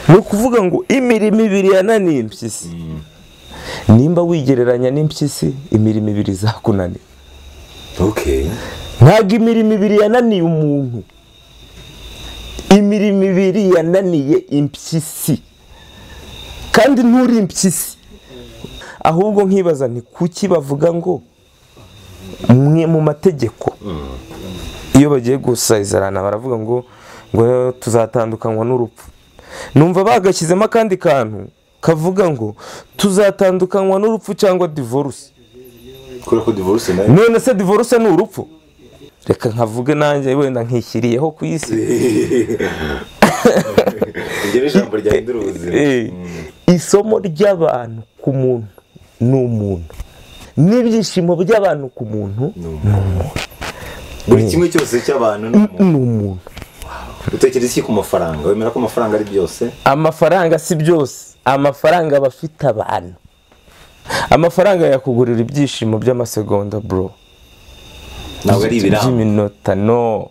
ni ukuvuga ngo imirimo ibiri yananiye impyisi nimba wigereranya n'impyisi imirimo ibiri izakunanira. Okay. Ntabwo imirimo ibiri yananiye umuntu, imirimo ibiri yananiye impyisi, kandi nturi impyisi. Ahubwo nkibaza ni kuki bavuga ngo mwe mu mategeko iyo bagiye gusezerana baravuga ngo tuzatandukanywa n'urupfu. Numva bagashyizemo akandi kantu kavuga ngo tuzatandukanywa n'urupfu cyangwa divorce. Ko divorce nayo none se divorce ni urupfu? Reka nkavuge nanjye wenda nkishyiriyeho ku isi. Ngere ijambo ryahindura ubuzima. Isomo ry'abantu ku muntu ni umuntu, n'ibyishimo by'abantu ku muntu ni umuntu. Buri kimwe cyose cy'abantu ni umuntu. Utekereza iki ku mafaranga? Wemera ko amafaranga ari byose? Amafaranga si byose. Amafaranga bafite abantu. Amafaranga yakugurira ibyishimo by'amasegonda bro. Ntabwo ari ibiramo. By'iminota no.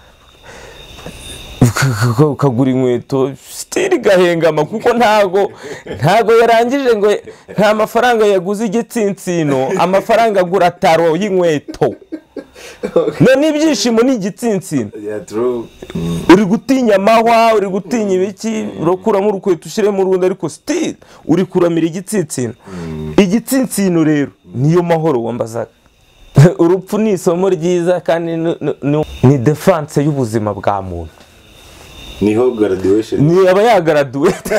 Ukagura inkweto stili gahengama kuko ntago yarangije ngo nta mafaranga yaguze igitsinsino, amafaranga agura taro y'inkweto. None ibyishimo ni igitsinsino. Yeah, true. Uri gutinya amahwa, uri gutinya ibiki, urokuramo urukweto ushiremo urundi, ariko stili uri kuramira igitsinsino. Igitsinsino rero niyo mahoro wambazaga. Urupfu ni isomo ryiza kandi ni defense y'ubuzima bwa muntu. Niho graduation. Ni aba yagraduate.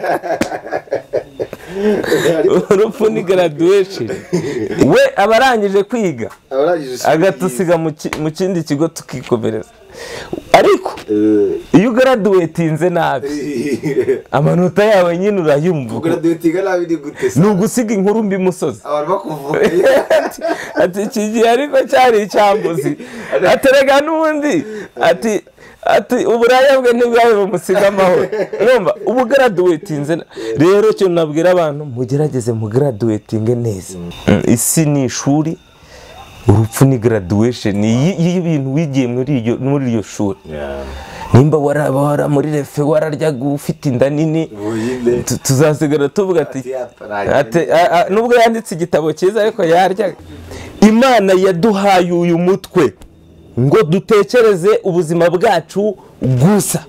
Urupfu ni graduation. We abarangije kwiga agatusiga mu kindi kigo tukikomereza. Ariko iyo graduatinze nabi amanota yawe nyine urayumva. Graduatinga nabi ni gute? Ni ugusiga inkuru mbi musozi. Abantu bakuvuga ati kigiye ariko cyari icyambuzi. Aterega n'ubundi ati uburaya bwe ntibwawe bumusiga amahoro. Urumva ubu graduatinze rero cyo nabwira abantu mugerageze mu graduatinge neza. Isi ni ishuri, urupfu ni graduation y'ibintu wigiye muri iyo shuri. Nimba warabara muri refe wararyaga ufite inda nini tuzasigara tuvuga ati nubwo yanditse igitabo cyiza ariko yaryaga. Imana yaduhaye uyu mutwe ngo dutekereze ubuzima bwacu gusa.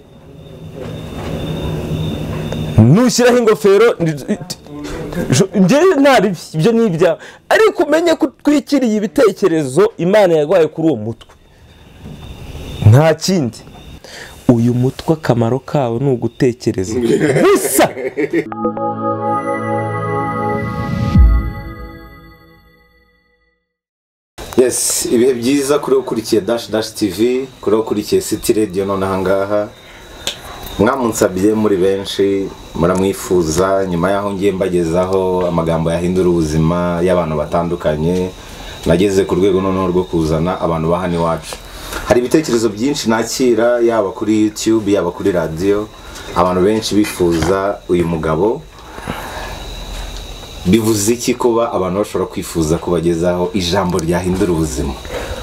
Nushyiraho ingofero njyewe ntari ibyo ni ibyawe, ariko umenye ko twikiriye ibitekerezo Imana yagwaye kuri uwo mutwe, nta kindi. Uyu mutwe akamaro kawo ni ugutekereza gusa. Yes, ibihe byiza kuri ukurikiye Dash TV, kuri ukurikiye City Radio none ahangaha. Mwamunsabye muri benshi muramwifuza, nyuma yaho ngiye mbagezaho amagambo yahindura ubuzima y'abantu batandukanye. Nageze ku rwego noneho rwo kuzana abantu bahani wacu. Hari ibitekerezo byinshi nakira yaba kuri YouTube yaba kuri radio, abantu benshi bifuza uyu mugabo. Bivuze iki kuba abantu bashobora kwifuza kubagezaho ijambo ryahindura ubuzima?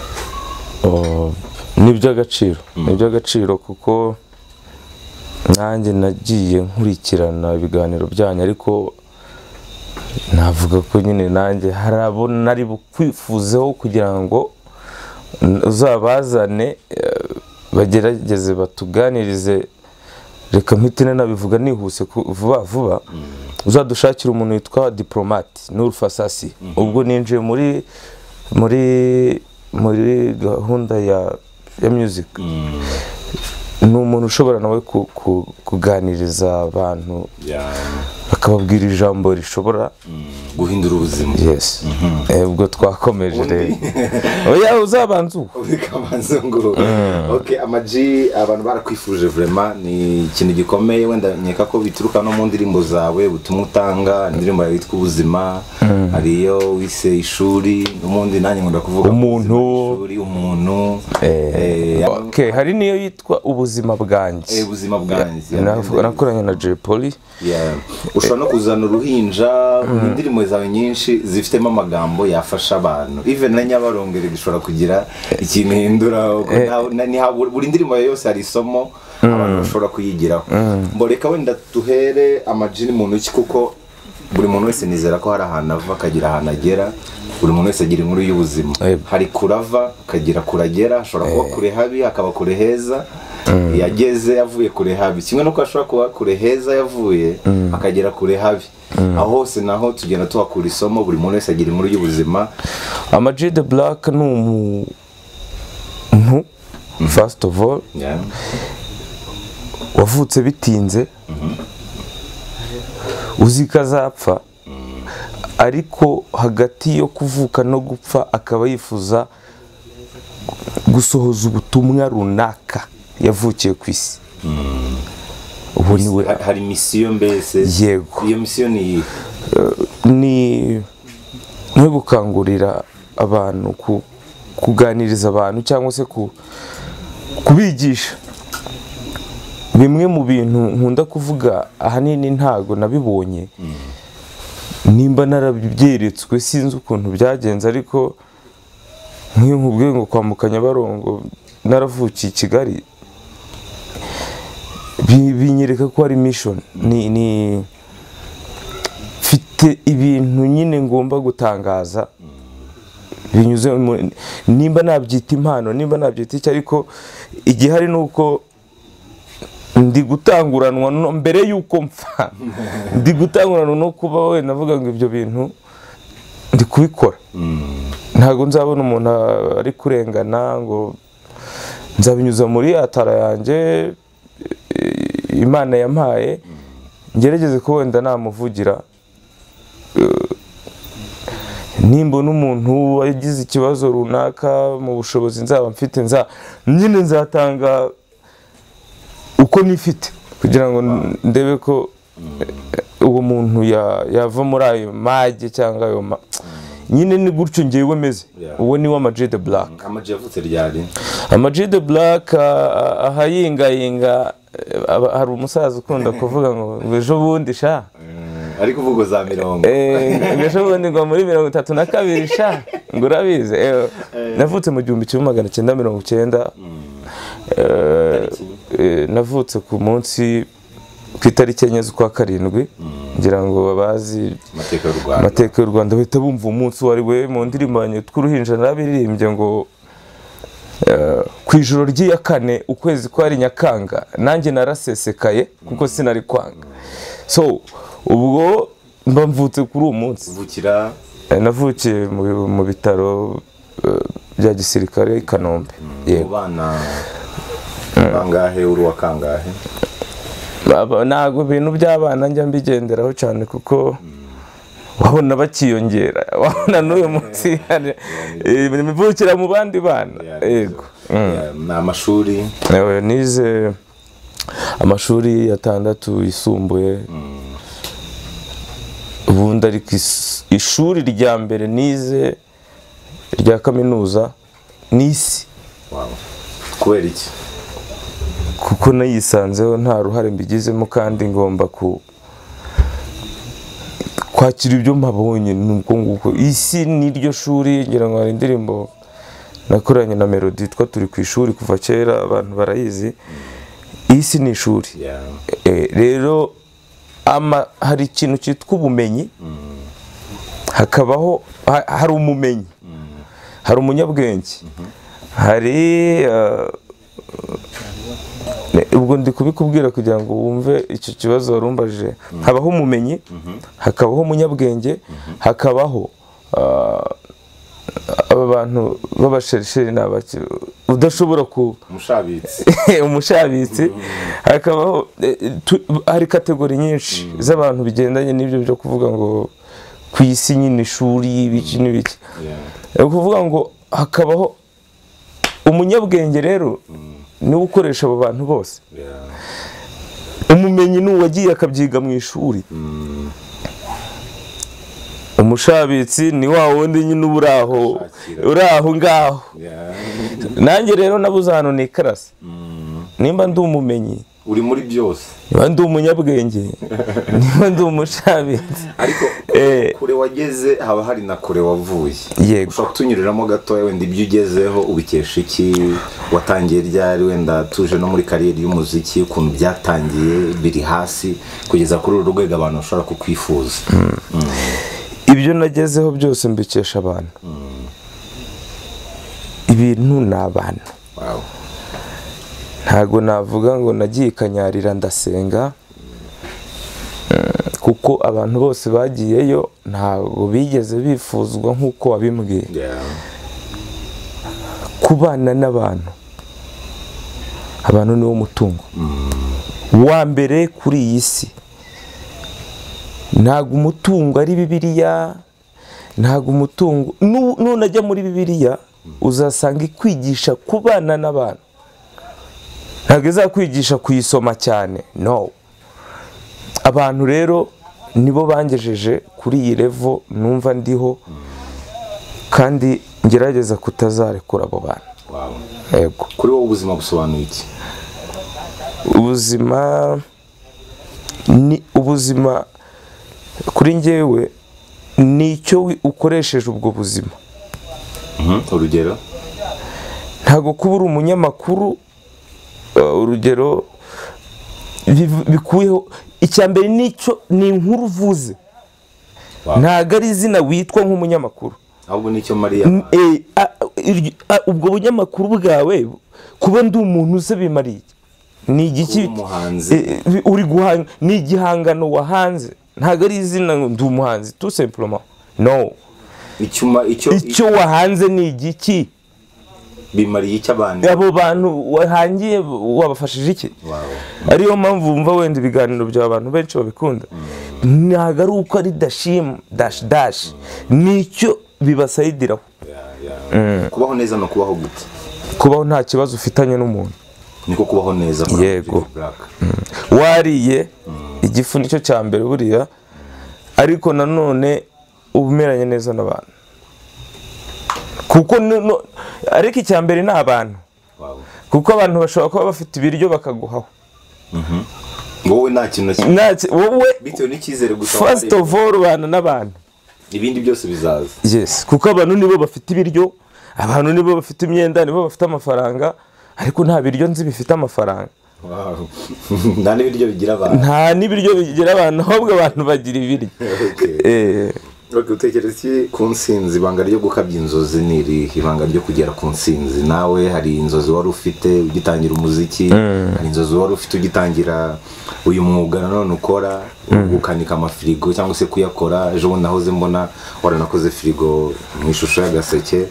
Ni iby'agaciro kuko nanjye nagiye nkurikirana ibiganiro byanyu, ariko navuga ko nyine nanjye harabona nari bukwifuzeho kugira ngo uzabazane bagerageze batuganirize. Reka mpitine nabivuga nihuse vuba. Uzadushakira umuntu witwa Diplomate Nur Fasasi. Ubwo ninjiye muri gahunda ya music. Ni umuntu ushobora nawe kuganiriza abantu bakababwira ijambo rishobora guhindura ubuzima. Yes. Ubwo twakomeje rero. Oya uzabanza ngo okay, amaji abantu barakwifuje vraiment ni ikintu gikomeye, wenda nyeka ko bituruka no mu ndirimbo zawe ubutumwa utanga. Indirimbo yitwa ubuzima, ariyo wise ishuri, n'umundi nanjye ngunda kuvuga umuntu. Okay, hari niyo yitwa ubuzima bwanjye. Ubuzima bwanjye nakoranye na Jay Polly. Ushobora no kuzana uruhinja. Indirimbo zawe nyinshi zifitemo amagambo yafasha abantu, even na Nyabarongere bishobora kugira ikintu hindura. Buri ndirimbo yose hari isomo abantu bashobora kuyigiraho. Mboreka wenda duhere amajini mu ntoki kuko buri muntu wese nizera ko hari ahantu ava akagira ahantu agera. Buri muntu wese agira inkuru y'ubuzima. Hari kurava akagira kuragera, ashobora kuba kure habi akaba kure heza. Yageze yavuye kure habi, kimwe nuko ashobora kuba kure heza yavuye akagera kure habi. Aho hose naho tugenda tuhakura isomo, buri muntu wese agira inkuru y'ubuzima. Ama-G The Black ni umuntu first of all wavutse bitinze, uzi ko azapfa, ariko hagati yo kuvuka no gupfa akaba yifuza gusohoza ubutumwa runaka yavukiye ku isi. Ubu niwe hari misiyo mbese. Yego. Iyo misiyo ni ni gukangurira abantu, kuganiriza abantu cyangwa se kubigisha bimwe mu bintu nkunda kuvuga. Ahanini ntago nabibonye, nimba narabyeretswe sinzi ukuntu byagenze, ariko nk'iyo nkubwiye ngo kwambuka Nyabarongo naravukiye i Kigali, binyereka ko ari mission. Ni mfite ibintu nyine ngomba gutangaza binyuze nimba nabyita impano, nimba nabyita icyo, ariko igihari nuko ndi gutanguranwa mbere yuko mpfa. Ndi gutanguranwa no kuba we navuga ngo ibyo bintu ndi kubikora. Ntago nzabona umuntu ari kurengana ngo nzabinyuza muri atara yanjye Imana yampaye, ngerageze ko wenda namuvugira. Nimba n'umuntu wagize ikibazo runaka mu bushobozi nzaba mfite, nyine nzatanga uko nifite kugira ngo ndebe ko uwo muntu yava muri ayo mage cyangwa ayo nyine ni gutyo ngewe meze. Uwo ni Ama-G The Black. Ama-G yavutse ryari? Ama-G The Black ahayingayinga. Hari umusaza ukunda kuvuga ngo ejo bundi sha, ariko uvuga za 40. Ejo bundi ngo muri 32 sha, ngo urabizi. Navutse mu 1990. Navutse ku munsi ku itariki 4 z'ukwa karindwi. Ngira ngo babazi amateka y'u Rwanda bahita bumva umunsi wari we mu ndirimbo tw'uruhinja narabiririmbye ngo ku ijoro ry'iya 4 ukwezi kwari Nyakanga, nanjye narasesekaye kuko sinari kwanga. So ubwo mba mvutse kuri uwo munsi. Vukira navukiye mu bitaro bya gisirikare i Kanombe. Yego. Bana bangahe uri wa kangahe? Ntago ibintu by'abana njya mbigenderaho cyane kuko wabona bakiyongera, wabona n'uyu munsi bivukira mu bandi bana. Yego. Amashuri nize amashuri 6 yisumbuye. Ubundi ariko ishuri rya mbere nize rya kaminuza n'isi. Kubera iki? Kuko nayisanzeho nta ruhare mbigizemo, kandi ngomba kwakira ibyo mpabonye. Nuko nguko isi niryo shuri. Ngira ngo hari indirimbo nakoranye na Melody twa turi ku ishuri kuva kera, abantu barayizi. Isi ni ishuri. Rero hari ikintu cyitwa ubumenyi, hakabaho hari umumenyi, hari umunyabwenge, hari ubwo ndi kubikubwira kugira ngo wumve icyo kibazo warumbaje. Habaho umumenyi, hakabaho umunyabwenge, hakabaho aba bantu b'abasherisheri n'abaki udashobora umushabitsi. Hakabaho hari kategori nyinshi z'abantu bigendanye n'ibyo byo kuvuga ngo ku isi nyine ishuri ibiki n'ibiki. Kuvuga ngo hakabaho umunyabwenge, rero niwe ukoresha abo bantu bose. Umumenyi ni uwagiye akabyiga mu ishuri. Umushabitsi ni wa wundi nyine uri aho ngaho. Nanjye rero nabuze ahantu nikarasa. Nimba ndi umumenyi uri muri byose. niba ndi umunyabwenge niba ndi umushabitsi. Ariko kure wageze haba hari na kure wavuye. Yego. Ushobora kutunyuriramo gatoya wenda ibyo ugezeho ubikesha iki, watangiye ryari, wenda tuje no muri kariyeri y'umuziki ukuntu byatangiye biri hasi kugeza kuri uru rwego abantu bashobora kukwifuza. Ibyo nagezeho byose mbikesha abantu. Ibintu ni abantu. Wow. Ntago navuga ngo nagiye kanyarira ndasenga, kuko abantu bose bagiyeyo ntago bigeze bifuzwa nk'uko wabimbwiye. Kubana n'abantu, abantu niwo mutungo wa mbere kuri iyi si. Ntago umutungo ari Bibiliya, ntago umutungo nunajya muri Bibiliya uzasanga ikwigisha kubana n'abantu, ntago izakwigisha kuyisoma cyane. No, abantu rero nibo bangejeje kuri iyi level numva ndiho, kandi ngerageza kutazarekura abo bantu. Yego. Kuri wowe ubuzima busobanuye iki? Ubuzima kuri njyewe ni icyo ukoresheje ubwo buzima. Urugero? Ntago kuba uri umunyamakuru, urugero bikuyeho icyambere nicyo ni inkuru uvuze. Ntago ari izina witwa nk'umunyamakuru, ahubwo nicyo Mariya. Ubwo bunyamakuru bwawe kuba ndi umuntu uze bimariye ni igiki? Uri guhanga ni igihangano wahanze, ntago ari izina ndi umuhanzi tout simplement. No, icyo wahanze ni igiki? Bimariye icyo abantu, abo bantu wahangiye wabafashije iki? Ariyo mpamvu wumva wenda ibiganiro by'abantu benshi babikunda. Ntago ari uko ari dashim dash nicyo bibasayidiraho. Kubaho neza no kubaho gute? Kubaho nta kibazo ufitanye n'umuntu, niko kubaho neza. Yego. Wariye igifu nicyo cya mbere buriya, ariko nanone ubumeranye neza n'abantu, kuko ariko icya mbere ni abantu. Kuko abantu bashobora kuba bafite ibiryo bakaguhaho, wowe nta kintu wowe bitewe n'icyizere gusa. First of all ubana n'abantu, ibindi byose bizaza. Yes, kuko abantu nibo bafite ibiryo, abantu nibo bafite imyenda, nibo bafite amafaranga, ariko nta biryo nzi bifite amafaranga. Nta n'ibiryo bigira abantu. Nta n'ibiryo bigira abantu, ahubwo abantu bagira ibiryo. Utekereza iki ku nsinzi? Ibanga ryo gukabya inzozi ni irihe? Ibanga ryo kugera ku nsinzi? Nawe hari inzozi wari ufite ugitangira umuziki, hari inzozi wari ufite ugitangira uyu mwuga nanone ukora, gukanika amafirigo cyangwa se kuyakora. Ejo bundi nahoze mbona waranakoze firigo mu ishusho y'agaseke.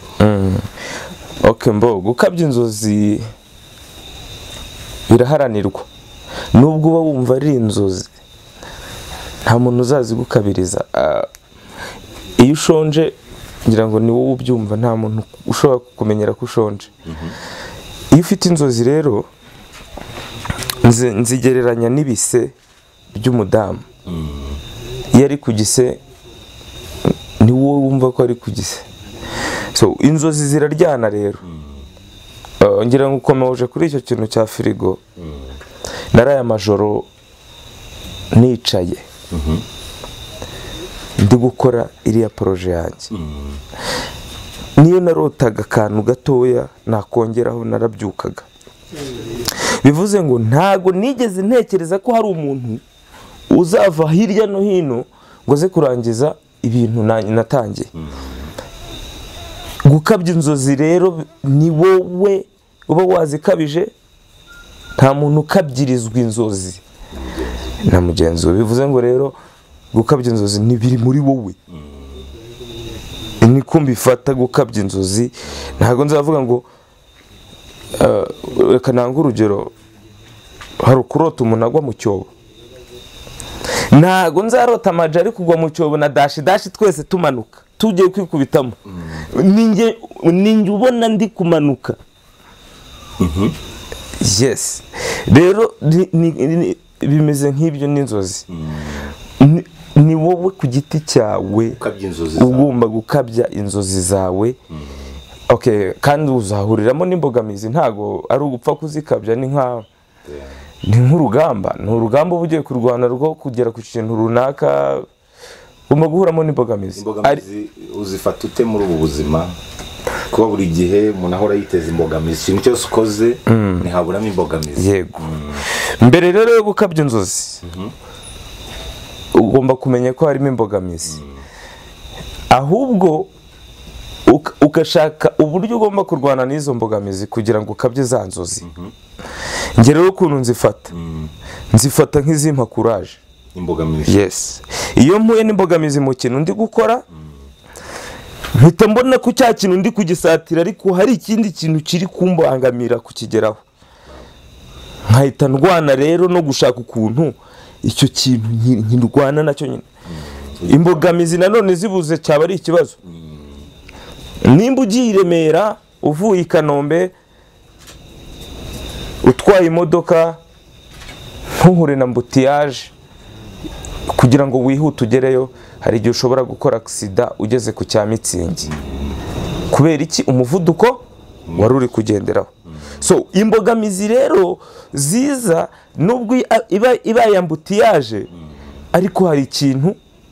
Gukabya inzozi biraharanirwa, nubwo uba wumva ari inzozi nta muntu uzazigukabiriza. Iyo ushonje ngira ngo ni wowe ubyumva, nta muntu ushobora kukumenyera ko ushonje. Iyo ufite inzozi rero nzigereranya n'ibise by'umudamu. Iyo ari ku gise ni wowe wumva ko ari ku gise. So inzozi ziraryana rero. Ngira ngo ukomeje kuri icyo kintu cya firigo. Naraye amajoro nicaye ndi gukora iriya proje yanjye. Niyo narotaga akantu gatoya nakongeraho narabyukaga. Bivuze ngo ntago nigeze ntekereza ko hari umuntu uzava hirya no hino ngo ze kurangiza ibintu natangiye. Gukabya inzozi rero ni wowe uba wazikabije, nta muntu ukabyirizwa inzozi na mugenzi we. Bivuze ngo rero gukabya inzozi ni biri muri wowe. Niko mbifata gukabya inzozi. Ntago nzavuga ngo reka nanga urugero, hari ukurota umuntu agwa mu cyobo. Ntago nzarota amaji ari kugwa mu cyobo na dashi twese tumanuka tugiye kwikubitamo. Ninjye ubona ndi kumanuka. Yes, rero bimeze nk'ibyo n'inzozi. Ni wowe ku giti cyawe ugomba gukabya inzozi zawe. Kandi uzahuriramo n'imbogamizi, ntago ari ugupfa kuzikabya. Ni nka ni nk'urugamba, ni urugamba uba ugiye kurwana rwo kugera ku kintu runaka, ugomba guhuramo n'imbogamizi. imbogamizi uzifata ute muri ubu buzima, kuba buri gihe umuntu ahora yiteza imbogamizi, ikintu cyose ukoze ntihaburamo imbogamizi? Yego. Mbere rero yo gukabya inzozi ugomba kumenya ko harimo imbogamizi, ahubwo ugashaka uburyo ugomba kurwana n'izo mbogamizi kugira ngo ukabye za nzozi. Njye rero ukuntu nzifata nk'izimpa courage. Imbogamizi? Yes. Iyo mpuye n'imbogamizi mu kintu ndi gukora, mpita mbona ko cya kintu ndi kugisatira ariko hari ikindi kintu kiri kumbangamira kukigeraho, nkahita ndwana rero no gushaka ukuntu icyo kintu nkirwana nacyo nyine. Imbogamizi nanone zibuze cyaba ari ikibazo. Nimba ugiye i Remera uvuye i Kanombe utwaye imodoka ntuhure na mbutiyaje, kugira ngo wihute ugereyo hari igihe ushobora gukora accident ugeze ku cya Mitsingi. Kubera iki? Umuvuduko wari uri kugenderaho. So imbogamizi rero ziza nubwo iba yambutiyaje, ariko hari ikintu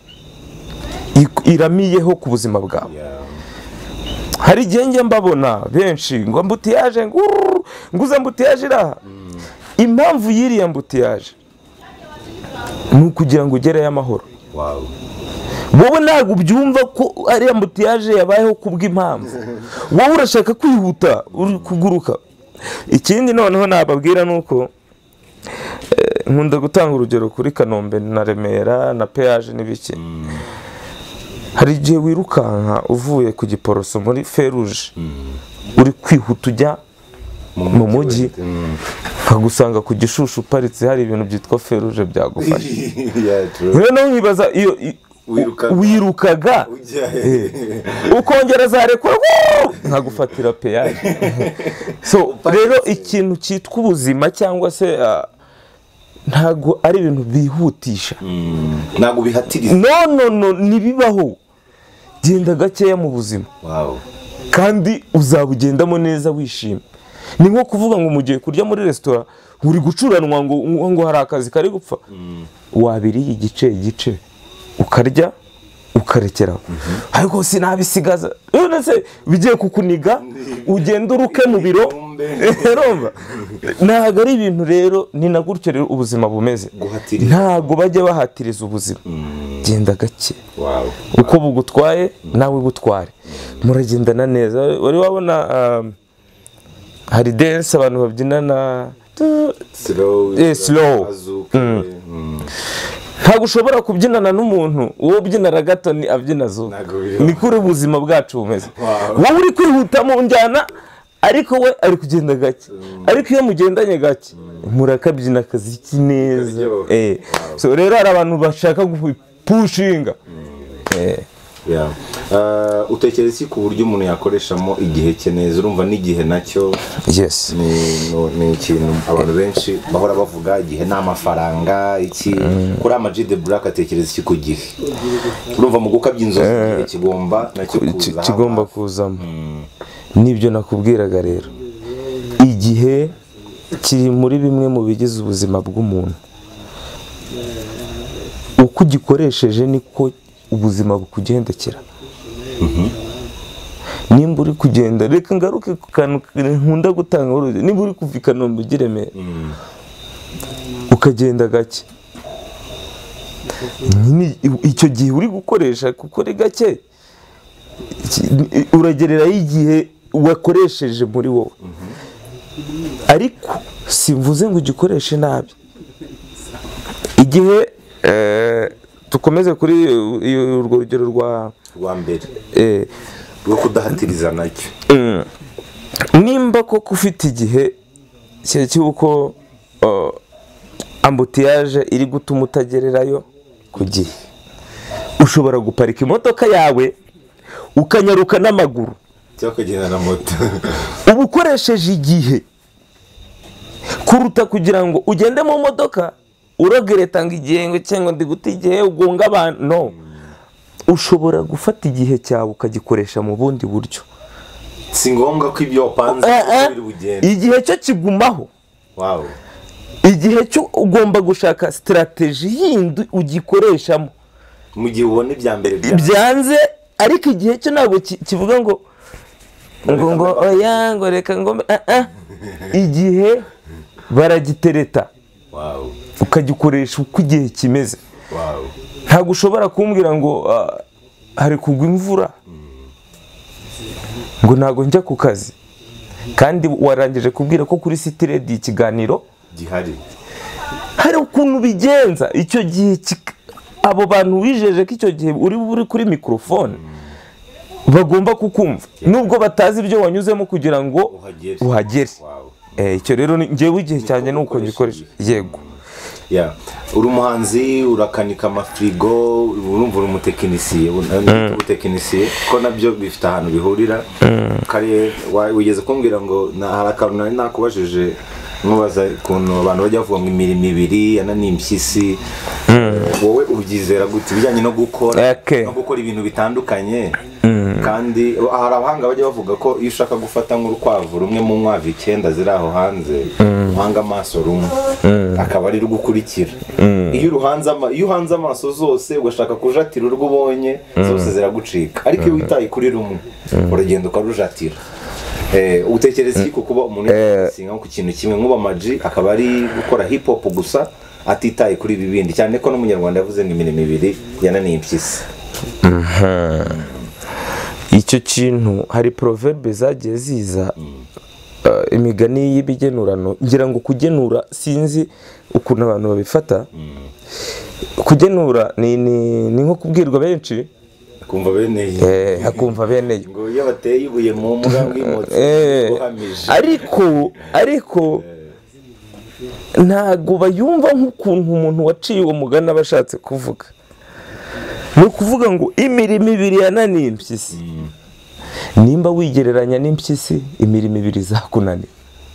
iramiyeho ku buzima bwawe. Hari igihe njye mbabona benshi ngo ambutiyaje, nguza ambutiyaje iraha. Impamvu y'iriya ambutiyaje ni ukugira ngo ugereyo amahoro. Wowe ntabwo ubyumva ko ari ambutiyaje yabayeho kubw'impamvu, wowe urashaka kwihuta uri kuguruka. Ikindi noneho nababwira nuko nkunda gutanga urugero kuri Kanombe na Remera na peage n'ibiki. Hari igihe wirukanka uvuye ku Giporoso muri Feruje uri kwihuta ujya mu mujyi, nkagusanga ku Gishushu uparitse hari ibintu byitwa Feruje byagufasha. Rero nkibaza iyo wirukaga ukongera zarekura nkagufatira peage. So rero ikintu cyitwa ubuzima cyangwa se ntago ari ibintu bihutisha, ntago bihatiriza. No nibibaho. Genda gakeya mu buzima, kandi uzabugendamo neza wishimye. Ni nko kuvuga ngo mugiye kurya muri restaurant uri gucuranwa ngo hari akazi kari gupfa, wabiriye igice ukarya ukarekeraho. Ariko sinabisigaza none se bigiye kukuniga ugenda uruke mu biro. Ntago ari ibintu rero ni nagutyo rero ubuzima bumeze. Ntago bajya bahatiriza ubuzima. Genda gake, uko bugutwaye nawe butware, muragendana neza. Wari wabona hari dance abantu babyinana slow. Ntabwo ushobora kubyinana n'umuntu uwo byinara gato ni abyina zuba. Ni kuri ubuzima bwacu bumeze. Wowe uri kwihuta mu njyana ariko we ari kugenda gake, ariko iyo mugendanye gake murakabyina akazi neza. So rero hari abantu bashaka gupushinga. Utekereza iki ku buryo umuntu yakoreshamo igihe cye neza? Urumva n'igihe nacyo ni ikintu abantu benshi bahora bavuga, igihe n'amafaranga iki. Kuri Ama-G The Black atekereza iki ku gihe? Urumva mu gukabya inzozi igihe kigomba kuzamo. Nibyo nakubwiraga rero, igihe kiri muri bimwe mu bigize ubuzima bw'umuntu. Uko ugikoresheje niko ubuzima bukugendekera. Nimba uri kugenda, reka ngaruke ku kantu nkunda gutanga urugero. Nimba uri kuva i Kanombe ujya i Remera ukagenda gake, icyo gihe uri gukoresha kuko ari gake, uragereraho igihe wakoresheje muri wowe. Ariko simvuze ngo ugikoreshe nabi. Igihe tukomeze kuri urwo rugero rwa mbere rwo kudahatiriza nacyo. Nimba koko ufite igihe cy'uko ambutiyaje iri gutuma utagererayo ku gihe, ushobora guparika imodoka yawe ukanyaruka n'amaguru cyangwa ukagenda na moto. Uba ukoresheje igihe kuruta kugira ngo ugende mu modoka urogereta ngo igihe cyangwa ndi guta igihe ugonga abantu. No, ushobora gufata igihe cyawe ukagikoresha mu bundi buryo. Si ngombwa ko ibyo wapanze biri bugende. Igihe cyo kigumaho. igihe cyo ugomba gushaka strategy yindi ugikoreshamo mu gihe ubona ibya mbere byanze, ariko igihe cyo ntabwo kivuga ngo oya ngo reka ngo igihe baragitereta ukagikoresha uko igihe kimeze. Ntabwo ushobora kumbwira ngo hari kugwa imvura ngo ntabwo njya ku kazi, kandi warangije kubwira ko kuri City Radio ikiganiro gihari. Hari ukuntu bigenza icyo gihe, abo bantu wijeje ko icyo gihe uri kuri microphone bagomba kukumva nubwo batazi ibyo wanyuzemo kugira ngo uhagere. Icyo rero njyewe igihe cyane nuko gikoresha. Yego, uri umuhanzi, urakanika amafrigo, urumva uri umutekinisiye, utekinisiye ko nabyo bifite ahantu bihurira. Kare wigeze kumbwira ngo hari akantu nari nakubajije nkubaza ukuntu abantu bajya bavuga ngo imirimo ibiri yananiye impyisi, wowe ubyizera gute bijyanye no gukora ibintu bitandukanye? Kandi hari abahanga bajya bavuga ko iyo ushaka gufata nk'urukwavu rumwe mu nkwavu 9 ziri aho hanze, uhanga amaso rumwe akaba ari rugukurikira. Iyo uhanze amaso zose ugashaka kujatira urwo ubonye zose ziragucika, ariko iyo witaye kuri rumwe uragenda ukarujatira. Utekereza iki kuba umuntu yasinga ku kintu kimwe nk'uba Maji akaba ari gukora hip hop gusa atitaye kuri ibi bindi, cyane ko n'umunyarwanda yavuze ngo imirimo ibiri yananiye impyisi? Icyo kintu hari proverbe zagiye ziza, imigani y'ibigenurano, ngira ngo kugenura sinzi ukuntu abantu babifata. Kugenura ni nko kubwirwa benshi akumva beneye, akumva beneye ngo iyo bateye ibuye mu mugambi w'imotsi uhamije, ariko ntago bayumva nk'ukuntu umuntu waciye uwo mugani aba ashatse kuvuga. Ni ukuvuga ngo imirimo ibiri yananiye impyisi. Nimba wigereranya n'impyisi, imirimo ibiri zakunaniye.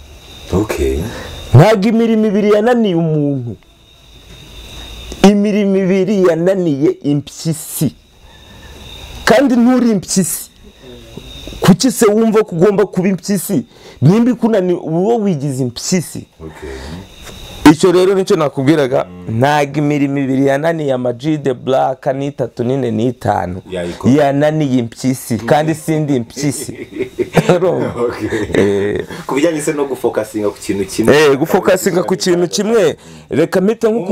Ntabwo imirimo ibiri yananiye umuntu, imirimo ibiri yananiye impyisi. Kandi nturi impyisi, kuki se wumva ko ugomba kuba impyisi? Nimba ikunaniye uwo wigize impyisi. Icyo rero nicyo nakubwiraga, ntabwo imirimo ibiri yananiye Maji the Black ni 3 4 5 yananiye impyisi, kandi sindi impyisi. Ku bijyanye se no gufokasinga ku kintu kimwe, gufokasinga ku kintu kimwe, reka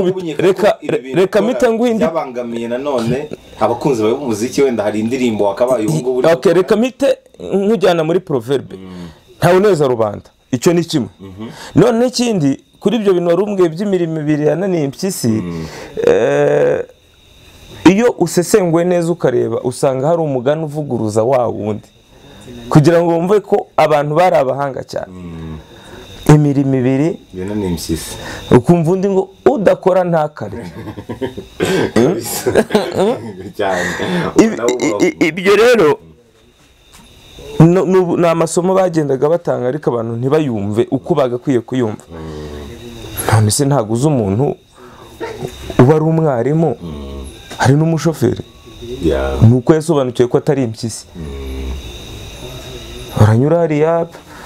mita nguhindi byabangamiye nanone abakunzi b'umuziki, wenda hari indirimbo wakabaye ubu ngubu. Reka mite nkujyana muri proverbe, ntawe neza rubanda, icyo ni kimwe. None n'ikindi kuri ibyo bintu warumbwiye by'imirimo ibiri yananiye impyisi, iyo usesengwe neza ukareba usanga hari umugani uvuguruza wa wundi, kugira ngo wumve ko abantu bari abahanga cyane. Imirimo ibiri yananiye impyisi, ukumva undi ngo udakora ntakare. Ibyo rero ni amasomo bagendaga batanga, ariko abantu ntibayumve uko bagakwiye kuyumva. None se ntabwo uzi umuntu uba ari umwarimu, hari n'umushoferi, nuko yasobanukiwe ko atari impyisi. Baranyura hariya.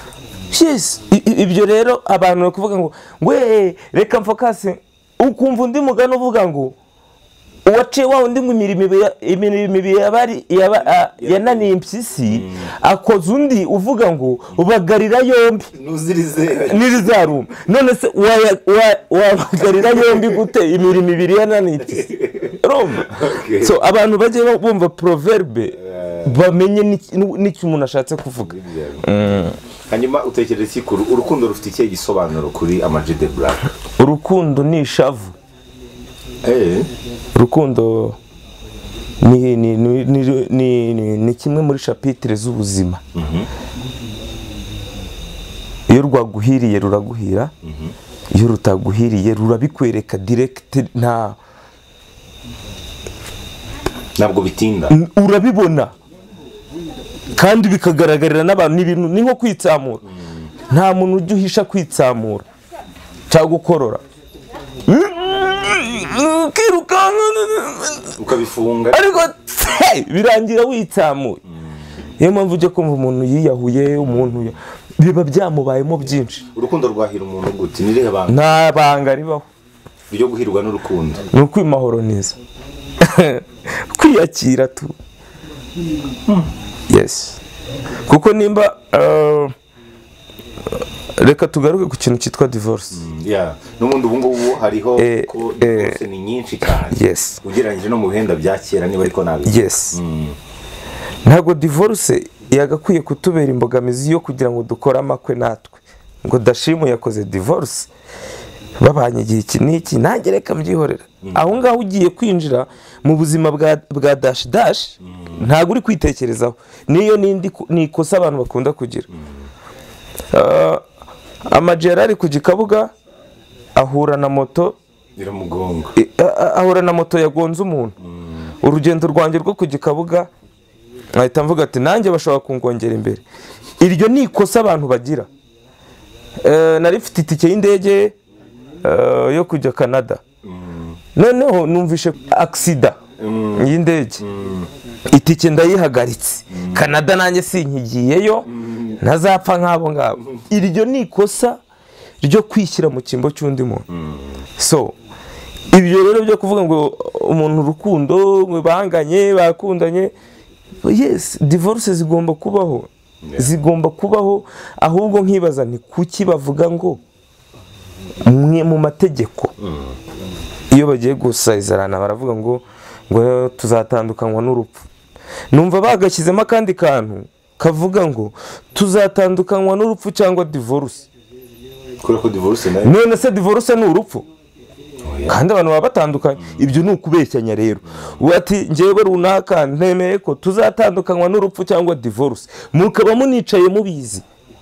Ibyo rero abantu bari kuvuga ngo reka mfokase, ukumva undi mugani uvuga ngo uwaciye wa undi ngo imirimo ibiri yananiye impyisi, akoze undi uvuga ngo ubagarira yombi n'irizaruma. None se wabagarira yombi gute imirimo ibiri yananiye impyisi? So abantu bajye bumva proverbe, bamenye n'icyo umuntu ashatse kuvuga. Hanyuma utekereza iki kuri urukundo rufite ikihe gisobanuro kuri Maji the Black? Urukundo ni ishavu. Urukundo ni kimwe muri chapitre z'ubuzima. Iyo rwaguhiriye ruraguhira, iyo rutaguhiriye rurabikwereka direct, ntabwo bitinda, urabibona kandi bikagaragarira n'abantu. N'ibintu ni nko kwitsamura, nta muntu ujya uhisha kwitsamura cyangwa gukorora, ukabifunga, ariko birangira witsamuye. Niyo mpamvu ujya kumva umuntu yiyahuye, umuntu biba byamubayemo byinshi. Urukundo rwahira umuntu gute? Nirihe banga? Nta banga ribaho Ryo guhirwa n'urukundo. ni ukwimahoro neza kwiyakira tu. Yes, kuko nimba reka tugaruke ku kintu cyitwa divorce. N'ubundi ubu ngubu hariho ko divorce ni nyinshi cyane. Yes, ugereranyije no mu bihenda bya kera niba ariko nabi. Yes, ntabwo divorce yagakwiye kutubera imbogamizi yo kugira ngo dukore amakwe natwe ngo Dashimu yakoze divorce babanye igihe iki n'iki nanjye reka mbyihorera. Aho ngaho ugiye kwinjira mu buzima bwa dash dash ntabwo uri kwitekerezaho. Niyo ni ikosa abantu bakunda kugira. Amajeri ari ku Gikabuga ahura na moto iramugonga, ahura na moto yagonze umuntu. Urugendo rwanjye rwo ku Gikabuga ahita mvuga ati nanjye bashobora kungongera imbere. Iryo ni ikosa abantu bagira. Nari mfite itike y'indege yo kujya Canada, noneho numvishe accident y'indege, itike ndayihagaritse. Canada nanjye sinkigiyeyo, ntazapfa nk'abo ngabo. Iryo ni ikosa ryo kwishyira mu kimbo cy'undi muntu. So ibyo rero byo kuvuga ngo umuntu urukundo banganye bakundanye, yes, divorce zigomba kubaho, zigomba kubaho. Ahubwo nkibaza ni kuki bavuga ngo mwe mu mategeko iyo bagiye gusezerana baravuga ngo tuzatandukanywa n'urupfu. Numva bagashyizemo akandi kantu kavuga ngo tuzatandukanywa n'urupfu cyangwa divorce. Ko divorce nayo none se divorce ni urupfu? Kandi abantu baba batandukanye. Ibyo ni ukubeshyanya rero. Ati njyewe runaka ntemeye ko tuzatandukanywa n'urupfu cyangwa divorce, mukaba municaye mubizi.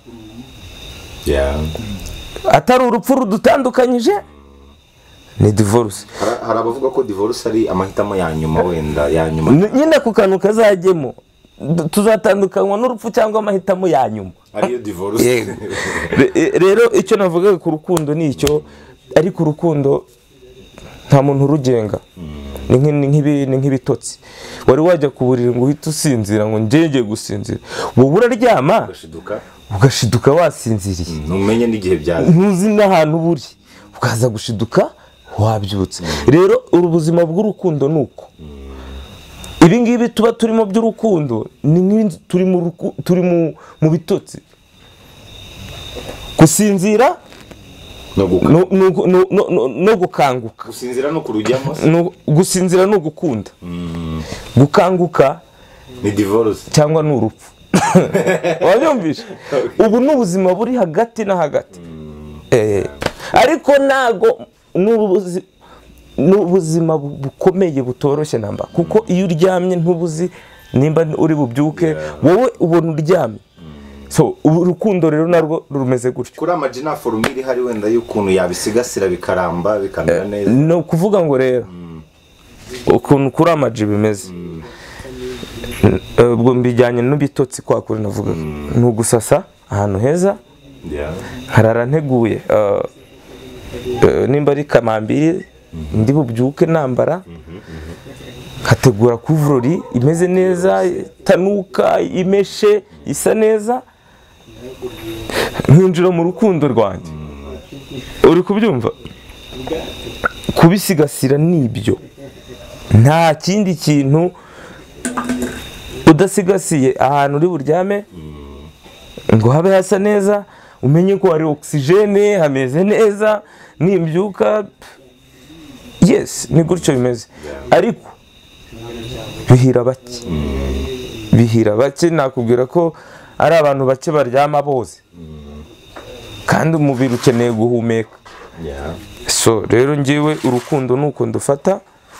Atari urupfu rudutandukanyije, ni divorce. Hari abavuga ko divorce ari amahitamo ya nyuma, wenda ya nyuma nyine ku kantu kazajyemo tuzatandukanywa n'urupfu cyangwa amahitamo ya nyuma ariyo divorce. Rero icyo navuga ku rukundo ni icyo, ariko urukundo nta muntu urugenga. Ni nk'ibitotsi. Wari wajya ku buriri ngo uhite usinzira ngo njye gusinzira, wowe uraryama ugashiduka wasinziriye, ntumenye n'igihe byaje, ntuzi n'ahantu buri, ukaza gushiduka wabyutse. Rero ubuzima bw'urukundo ni uko. Ibi ngibi tuba turimo by'urukundo ni turi mu bitotsi. Gusinzira no gukanguka. Gusinzira no kurujyamo. Gusinzira no gukunda. Gukanguka ni divorce cyangwa ni urupfu. Wabyumvishe? Ubu n'ubuzima buri hagati na hagati. Ariko nago n'ubuzima bukomeye butoroshye namba, kuko iyo uryamye ntubuzi nimba uri bubyuke, wowe ubona uryamye. So urukundo rero narwo rumeze gutyo. Kuri amajina formule hari wenda y'ukuntu yabisigasira bikaramba bikamera neza. No kuvuga ngo rero ukuntu kuri amaji bimeze, ubwo mbijyanye n'ubitotsi kwa kuri navuga, ni ugusasa ahantu heza, harara nteguye, nimba ari kamambiri ndi bubyuke nambara, hategura kuvurori imeze neza, tanuka imeshe isa neza, nkinjira mu rukundo rwanjye. Uri kubyumva? Kubisigasira nibyo, nta kindi kintu. Udasigasiye ahantu uri buryame ngo habe hasa neza, umenye ko hari oxygene, hameze neza, nimbyuka, yes, ni gutyo bimeze. Ariko bihira bake, nakubwira ko ari abantu bake baryama bose, kandi umubiri ukeneye guhumeka. So rero njyewe urukundo nuko ndufata.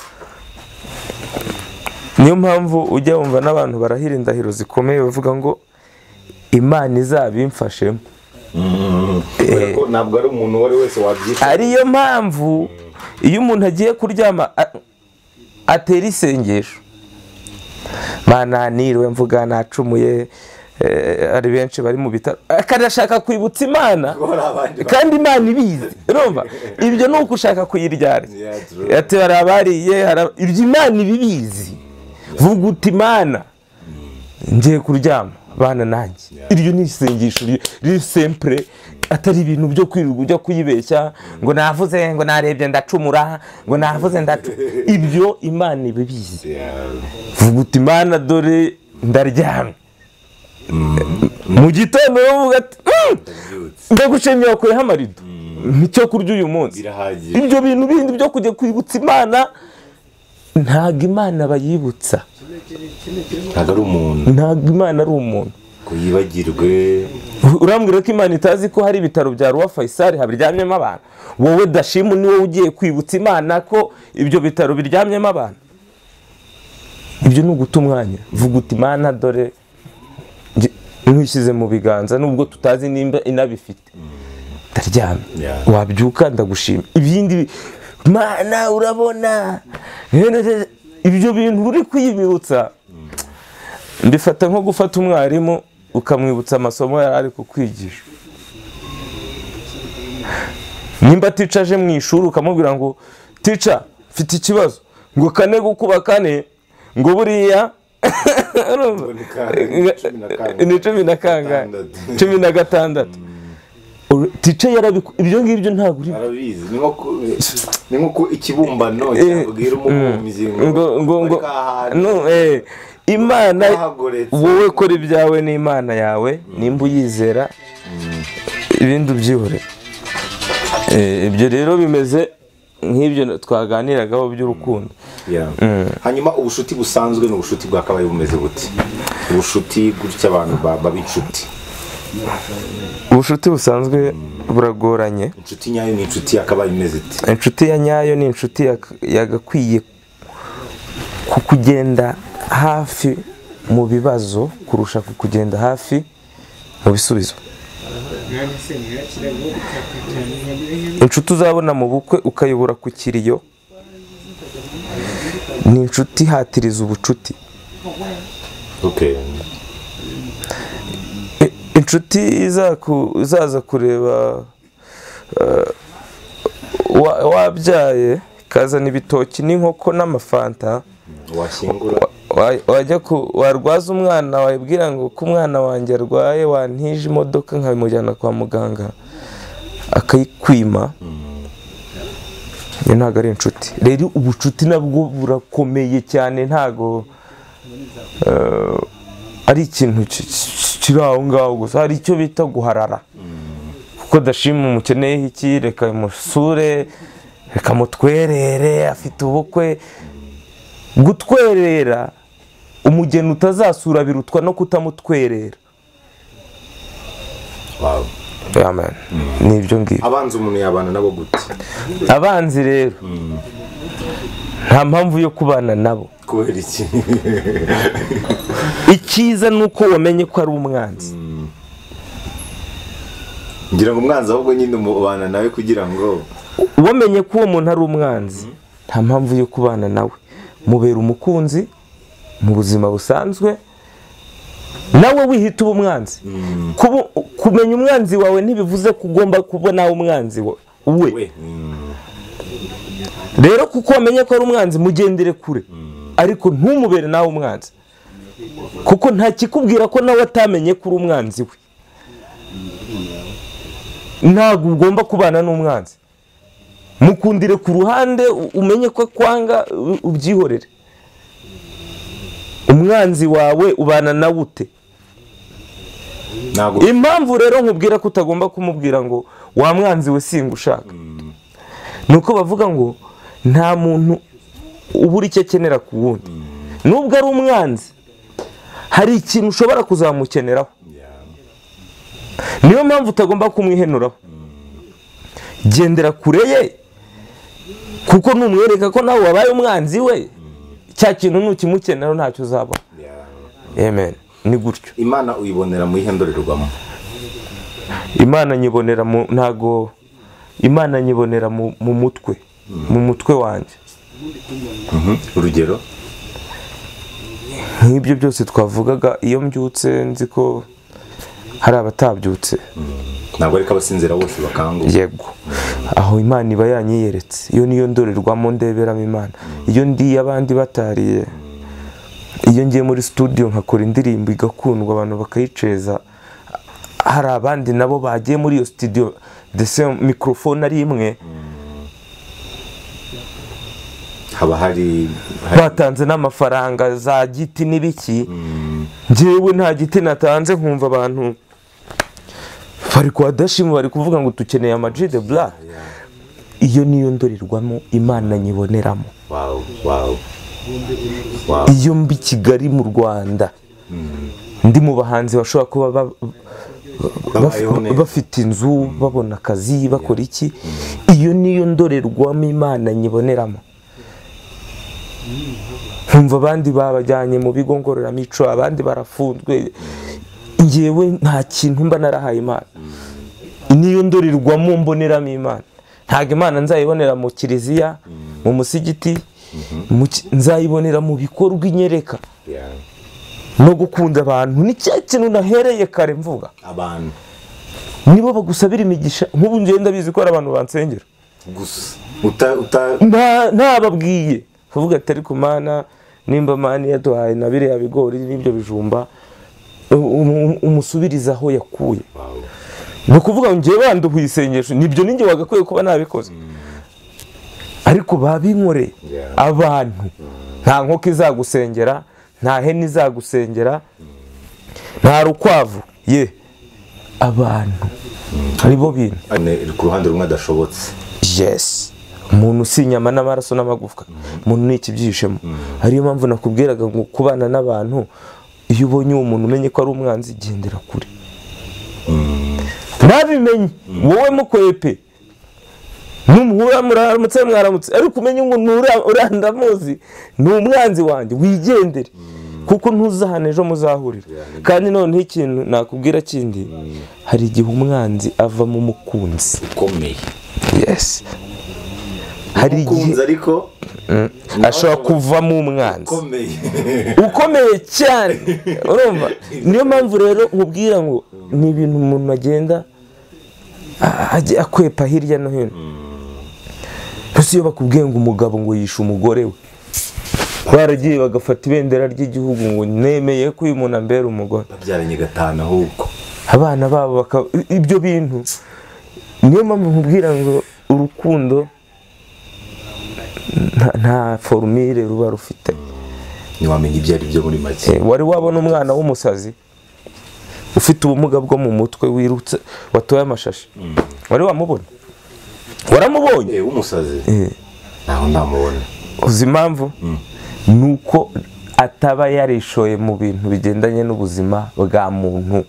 Niyo mpamvu ujya wumva n'abantu barahira indahiro zikomeye bavuga ngo Imana izabimfashemo. Ntabwo ari umuntu wari wese wabyita. Ariyo mpamvu iyo umuntu agiye kuryama atera isengesho, Mana niriwe mvuga nacumuye, ari benshi bari mu bitaro, akadashaka kwibutsa Imana, kandi Imana ibizi. Urumva? Ibyo ni uko ushaka kuyiryara. Ati barabariye, ibyo Imana ibibizi. Vuga uti Mana ngiye kuryama, bana nanjye. Iryo ni isengesho riri simple, atari ibintu byo kwirirwa ujya kuyibeshya ngo navuze ngo narebye ndacumura ngo navuze ibyo Imana ibibizi. Vuga uti Imana dore ndaryamye, mu gitondo uvuga ati ndagushimye wakuyeho amarido nicyo kurya uyu munsi. Ibyo bintu bindi byo kujya kwibutsa Imana, ntago Imana bayibutsa, ntago Imana ari umuntu kuyibagirwe. Urambwira ko Imana itazi ko hari ibitaro bya Roi Faisal habiryamyemo abantu? Wowe Dashimu ni wowe ugiye kwibutsa Imana ko ibyo bitaro biryamyemo abantu? Ibyo ni uguta umwanya. Vuga uti Imana dore nkishyize mu biganza, nubwo tutazi nimba inabifite, ndaryamye. Wabyuka ndagushima. Ibindi Mana urabona, ibyo bintu uri kwibutsa mbifata nko gufata umwarimu ukamwibutsa amasomo yari ari kukwigisha. Nimba teacher aje mu ishuri ukamubwira ngo teacher mfite ikibazo, ngo kane gukuba kane ngo buriya ni 16 teacher ibyo ngibyo ntabwo uri arabizi. Ni nko ikibumbano cyabwira umubumbyi ngo no Imana wowe kora ibyawe n'Imana yawe, nimba uyizera ibindi ubyihore. Ibyo rero bimeze nk'ibyo twaganiragaho by'urukundo. Hanyuma ubushuti busanzwe n'ubushuti bwakabaye bumeze buti? Ubushuti gutya abantu baba inshuti. Ubushuti busanzwe buragoranye. Inshuti nyayo ni inshuti yakabaye imeze ite? Inshuti ya nyayo ni inshuti yagakwiye kukugenda hafi mu bibazo kurusha kukugenda hafi mu bisubizo. Inshuti uzabona mu bukwe ukayobora ku kiriyo ni inshuti hatiriza ubucuti. Inshuti izaza kureba wabyaye kazana ibitoki n'inkoko n'amafanta, warwaza umwana wabwira ngo ko umwana wanjye arwaye wantije imodoka nkabimujyana kwa muganga akayikwima, iyo ntabwo ari inshuti. Rero ubucuti nabwo burakomeye cyane, ntabwo ari ikintu kiri aho ngaho gusa, hari icyo bita guharara. Kuko Dashimu umukeneyeho iki, reka musure, reka mutwerere, afite ubukwe. Gutwerera umugeni utazasura birutwa no kutamutwerera. Amen. Ni ibyo ngibyo. Abanzi umuntu yabana nabo gute? Abanzi rero nta mpamvu yo kubana nabo. Kubera iki? Icyiza nuko wamenye ko ari umwanzi. Ngira ngo umwanzi ahubwo nyine umubana nawe kugira ngo wamenye ko uwo muntu ari umwanzi, nta mpamvu yo kubana nawe. Mubera umukunzi mu buzima busanzwe, nawe wihita umwanzi. Kumenya umwanzi wawe ntibivuze ko ugomba kubona umwanzi we. Rero kuko wamenye ko ari umwanzi mugendere kure, ariko ntumubere nawe umwanzi, kuko nta kikubwira ko nawe atamenye ko uri umwanzi we. Ntabwo ugomba kubana n'umwanzi. Mukundire ku ruhande, umenye ko kwanga ubyihorere. Umwanzi wawe ubana nawe ute? Impamvu rero nkubwira ko utagomba kumubwira ngo wa mwanzi we singushaka, nuko bavuga ngo nta muntu ubura icyo akenera ku wundi. Nubwo ari umwanzi, hari ikintu ushobora kuzamukeneraho. Niyo mpamvu utagomba kumwihenuraho. Gendera kure ye, kuko numwereka ko nawe wabaye umwanzi we, cya kintu nukimukenera ntacyo uzaba. Amen. Ni gutyo. Imana uyibonera mu ihendorerwamo? Imana nyibonera ntago, Imana nyibonera mu mutwe, mu mutwe wanjye. Urugero? Nk'ibyo byose twavugaga, iyo mbyutse nzi ko hari abatabyutse. Ntabwo ariko abasinzira bose bakanguka. Yego. Aho Imana iba yanyiyeretse. Iyo niyo ndorerwamo ndeberamo Imana. Iyo ndi abandi batariye, iyo ngiye muri studio nkakora indirimbo igakundwa abantu bakayiceza, hari abandi nabo bagiye muri iyo studio ndetse microphone ari imwe haba hari batanze n'amafaranga za giti n'ibiki, njyewe nta giti natanze nkumva abantu bari kwa Dashim bari kuvuga ngo dukeneye ama G The Black. Iyo niyo ndorerwamo Imana nyiboneramo. Iyo mbi Kigali mu Rwanda ndi mu bahanzi bashobora kuba bafite inzu babona akazi bakora iki, iyo niyo ndorerwamo Imana nyiboneramo. Nkumva abandi babajyanye mu bigo ngororamicyo, abandi barafunzwe, njyewe nta kintu mba narahaye Imana. Niyo ndorerwamo mboneramo Imana. Ntabwo Imana nzayibonera mu kiliziya, mu musigiti, nzayibonera mu bikorwa inyereka no gukunda abantu. Ni cya kintu nahereye kare mvuga, abantu nibo bagusabira imigisha. Nk'ubu ngenda bizi ko ari abantu bansengera gusa ntababwiye kuvuga ati ariko Mana nimba Mana yaduhaye na biriya bigori n'ibyo bijumba umusubiriza aho yakuye. No kuvuga ngo ngiye banduhuye isengesho, nibyo ninjye wagakwiye kuba nabikoze. Ariko babinkoreye abantu, nta nkoko izagusengera, nta hene izagusengera, nta rukwavu abantu aribo bintu ku ruhande rumwe adashobotse. Yes, umuntu si inyama n'amaraso n'amagufwa, umuntu ni ikibyishemo. Ariyo mpamvu nakubwiraga ngo kubana n'abantu, iyo ubonye uwo muntu umenye ko ari umwanzi, gendera kure. Nabimenye wowe mukwepe numuhura mwaramutse, ariko umenye ngo urandamuzi ni umwanzi wanjye, wigendere kuko ntuzahane ejo muzahurira. Kandi noneho ikintu nakubwira kindi, hari igihe umwanzi ava mu mukunzi ukomeye. Yes, hari igihe ariko ashobora kuvamo umwanzi ukomeye cyane, urumva. Niyo mpamvu rero nkubwira ngo ni ibintu umuntu agenda akwepa hirya no hino. Gusa iyo bakubwiye ngo umugabo ngo yishe umugore we, baragiye bagafata ibendera ry'igihugu ngo nemeye ko uyu muntu ambera umugore, babyaranye gatana ahubwo abana babo ibyo bintu. Niyo mpamvu nkubwira ngo urukundo nta formule ruba rufite. Niwamenye ibyo ari byo muri make. Wari wabona umwana w'umusazi ufite ubumuga bwo mu mutwe wirutse watoye amashashi, wari wamubona? Waramubonye umusazi? Naho ndamubona. Uzi impamvu? Nuko ataba yarishoye mu bintu bigendanye n'ubuzima bwa muntu.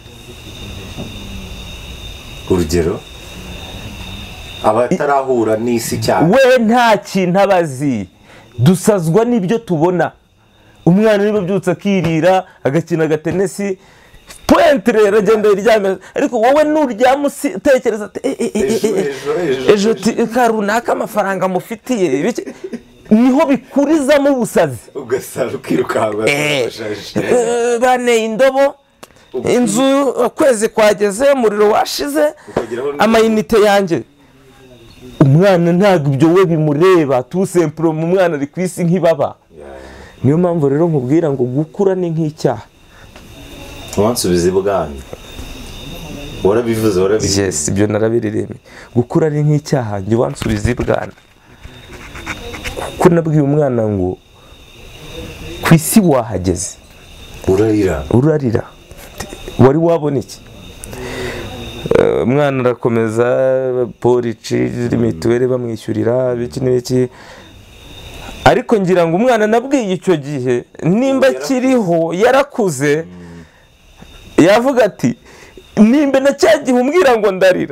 Urugero abatarahura n'isi cyane, we nta kintu abazi, dusazwa n'ibyo tubona. Umwana niba byutse akirira agakina agatenesi, pointre aragenda iryamye, ariko wowe nuryama utekereza ati ejo karunaka amafaranga mufitiye, niho bikurizamo ubusazi. ugasara ukirukanka bane indobo, inzu ukwezi kwageze, umuriro washize, amayinite yanjye. Umwana ntabwo ibyo we bimureba, tout simplement umwana ari ku isi nk'ibaba. Niyo mpamvu rero nkubwira ngo gukura ni nk'icyaha. Wansubize bwana, warabivuze warabivuze. Yes, ibyo narabiririmye. Gukura ni nk'icyaha, njye wansubize bwana. Kuko nabwiye umwana ngo ku isi wahageze, urarira. Wari wabona iki? Umwana arakomeza, polici mituweli bamwishyurira biki n'ibiki. Ariko ngira ngo umwana nabwiye icyo gihe nimba kiriho yarakuze, yavuga ati nimba na cyagihe umbwira ngo ndarira.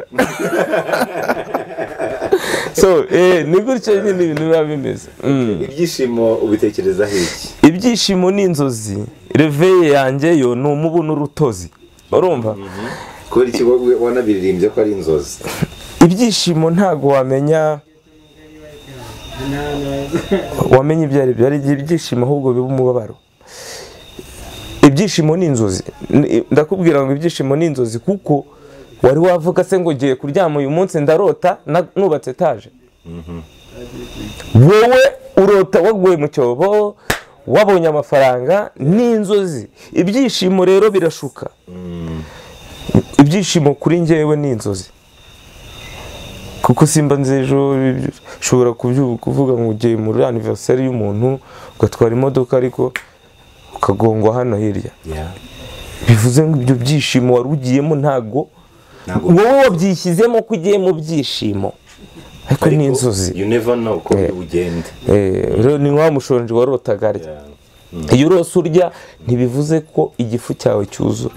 So ni gutyo nyine ibintu biba bimeze. Ibyishimo ubitekereza iki? Ibyishimo ni inzozi. Reveille yanjye yo ni umubu n'urutozi, urumva? Kubera iki wanabiririmbye ko ari inzozi? Ibyishimo ntago wamenya ibyo ari byo. Ari ibyishimo ahubwo biba umubabaro. Ibyishimo ni inzozi. Ndakubwira ngo ibyishimo ni inzozi kuko wari wavuga se ngo ngiye kuryama uyu munsi ndarota nubatse etaje. Wowe urota waguye mu cyobo, wabonye amafaranga n'inzozi. Ibyishimo rero birashuka. Ibyishimo kuri njyewe ni inzozi, kuko simba nzejo ushobora kuvuga ngo ugiye muri anniversaire y'umuntu ugatwara imodoka ariko ukagongwa hano hirya. Bivuze ngo ibyo byishimo wari ugiyemo ntago wowe wabyishyizemo ko ugiye mu byishimo, ariko ni inzozi. You never know ko ugende. Rero ni nka mushonje warotaga arya. Iyo urose urya ntibivuze ko igifu cyawe cyuzura.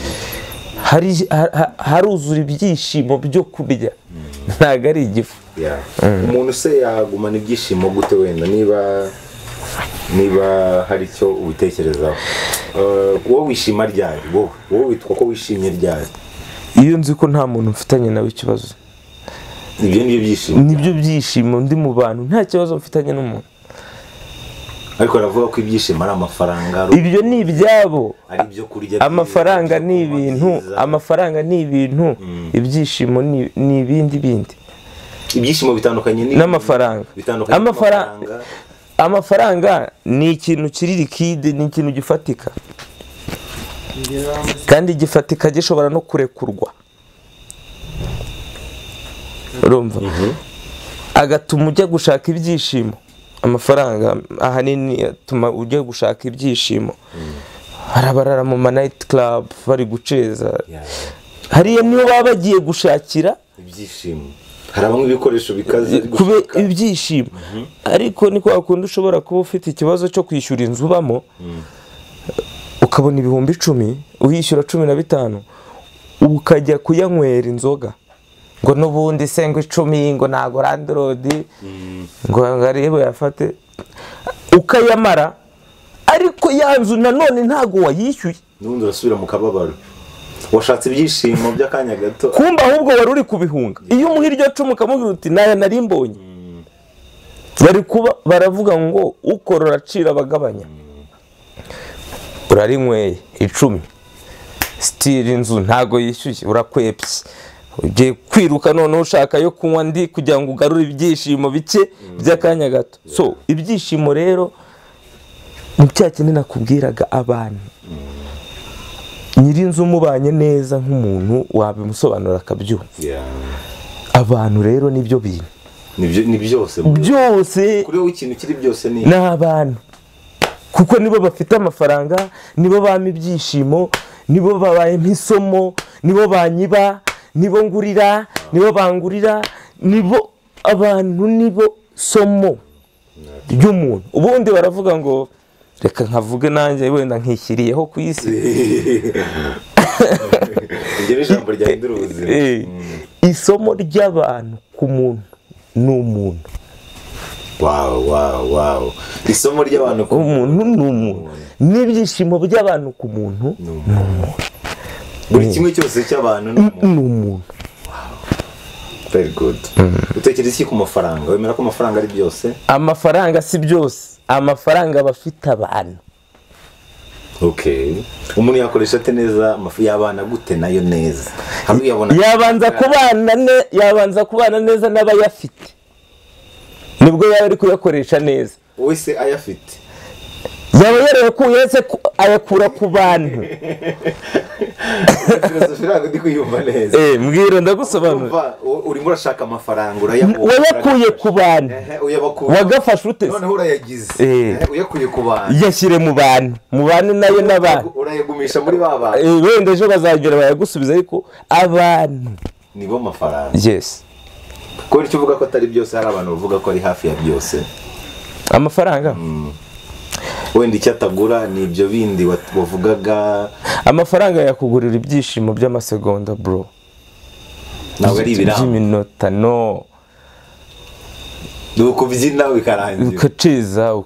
Haruzura ibyishimo byo kurya, ntago ari igifu. Umuntu se yagumana ibyishimo gute wenda niba hari icyo ubitekerezaho? Wowe wishima ryari? Wowe witwa ko wishimye ryari? Iyo nzi ko nta muntu mfitanye nawe ikibazo. Ibyo nibyo byishimo. Nibyo byishimo ndi mu bantu, nta kibazo mfitanye n'umuntu. Ariko aravuga ko ibyishimo ari amafaranga. Ibyo ni ibyabo. Ari ibyo kurya. Amafaranga ni ibintu, amafaranga ni ibintu, ibyishimo ni ibindi bindi. Ibyishimo bitandukanye n'amafaranga. Amafaranga ni ikintu kiri liquide, ni ikintu gifatika, kandi gifatika gishobora no kurekurwa. Urumva? Agatuma ujya gushaka ibyishimo. Amafaranga ahanini atuma ujya gushaka ibyishimo. Barabarara mu night club bari guceza. Hariya niyo baba bagiye gushakira ibyishimo. Harabamo ibikoresho bikaze kube ibyishimo. Ariko niko akunda ushobora kuba ufite ikibazo cyo kwishyura inzu ubamo, ukabona ibihumbi 10 uhishyura 15, ukajya kuyanywera inzoga ngo nubundi sengo 10 ngo nago landlord ngo ngarebe yafate ukayamara, ariko yanzu nanone ntago wayishyuye, nubundi urasubira mu kababaro. Washatse ibyishimo by'akanya gato, kumba ahubwo wari uri kubihunga. Iyo umuhiryo 10 ukamubwira uti naya nari mbonye, bari kuba baravuga ngo ukorora acira abagabanya. Urarinyweye 10 still inzu ntago yishyuye, urakwepye, ugiye kwiruka none ushaka yo kunywa ndi kugira ngo ugarure ibyishimo bike by'akanya gato. So ibyishimo rero mu cyakene nakubwiraga abantu, nyirinzu mubanye neza nk'umuntu wabimusobanura akabyumva. Abantu rero nibyo bintu, ni byose kuri wowe ikintu kiri byose ni abantu, kuko nibo bafite amafaranga, nibo bama ibyishimo, nibo babaye mpisomo, nibo banyiba, nibo ngurira, nibo bangurira, nibo abantu, nibo somo ry'umuntu. Ubundi baravuga ngo reka nkavuge nanjye wenda nkishyiriyeho ku isi. Ibyo ni ijambo ryahindura ubuzima. Isomo ry'abantu ku muntu ni umuntu. Wow. Isomo ry'abantu ku muntu ni umuntu, n'ibyishimo by'abantu ku muntu ni umuntu. Buri kimwe cyose cy'abantu ni umuntu. Very good. Utekereza iki ku mafaranga? Wemera ko amafaranga ari byose? Amafaranga si byose, amafaranga bafite abantu. Okay. Umuntu yakoresha ate neza yabana gute nayo neza? Hamwe yabona yabanza kubana neza n'abayafite, nibwo yaba ari kuyakoresha neza. Wese ayafite yaba yarekuye se ayakura ku bantu. Filosofira ndi kuyumva neza. Mbwira ndagusobanura. Urimo urashaka amafaranga urayabona. Wayakuye ku bantu. Wagafasha ute? None urayagize. Uyakuye ku bantu. Yashyire mu bantu. Mu bantu nayo n'abantu. Urayagumisha muri baba. Wenda ejo bazagera bayagusubiza, ariko abantu nibo mafaranga. Yes. Ko icyo uvuga ko atari byose, hari abantu bavuga ko ari hafi ya byose. Amafaranga. Wenda icyo atagura ni ibyo bindi wavugaga. Amafaranga yakugurira ibyishimo by'amasegonda bro. Nawe ari ibiramo. By'iminota no. Nuko byina bikarangira. Ukaceza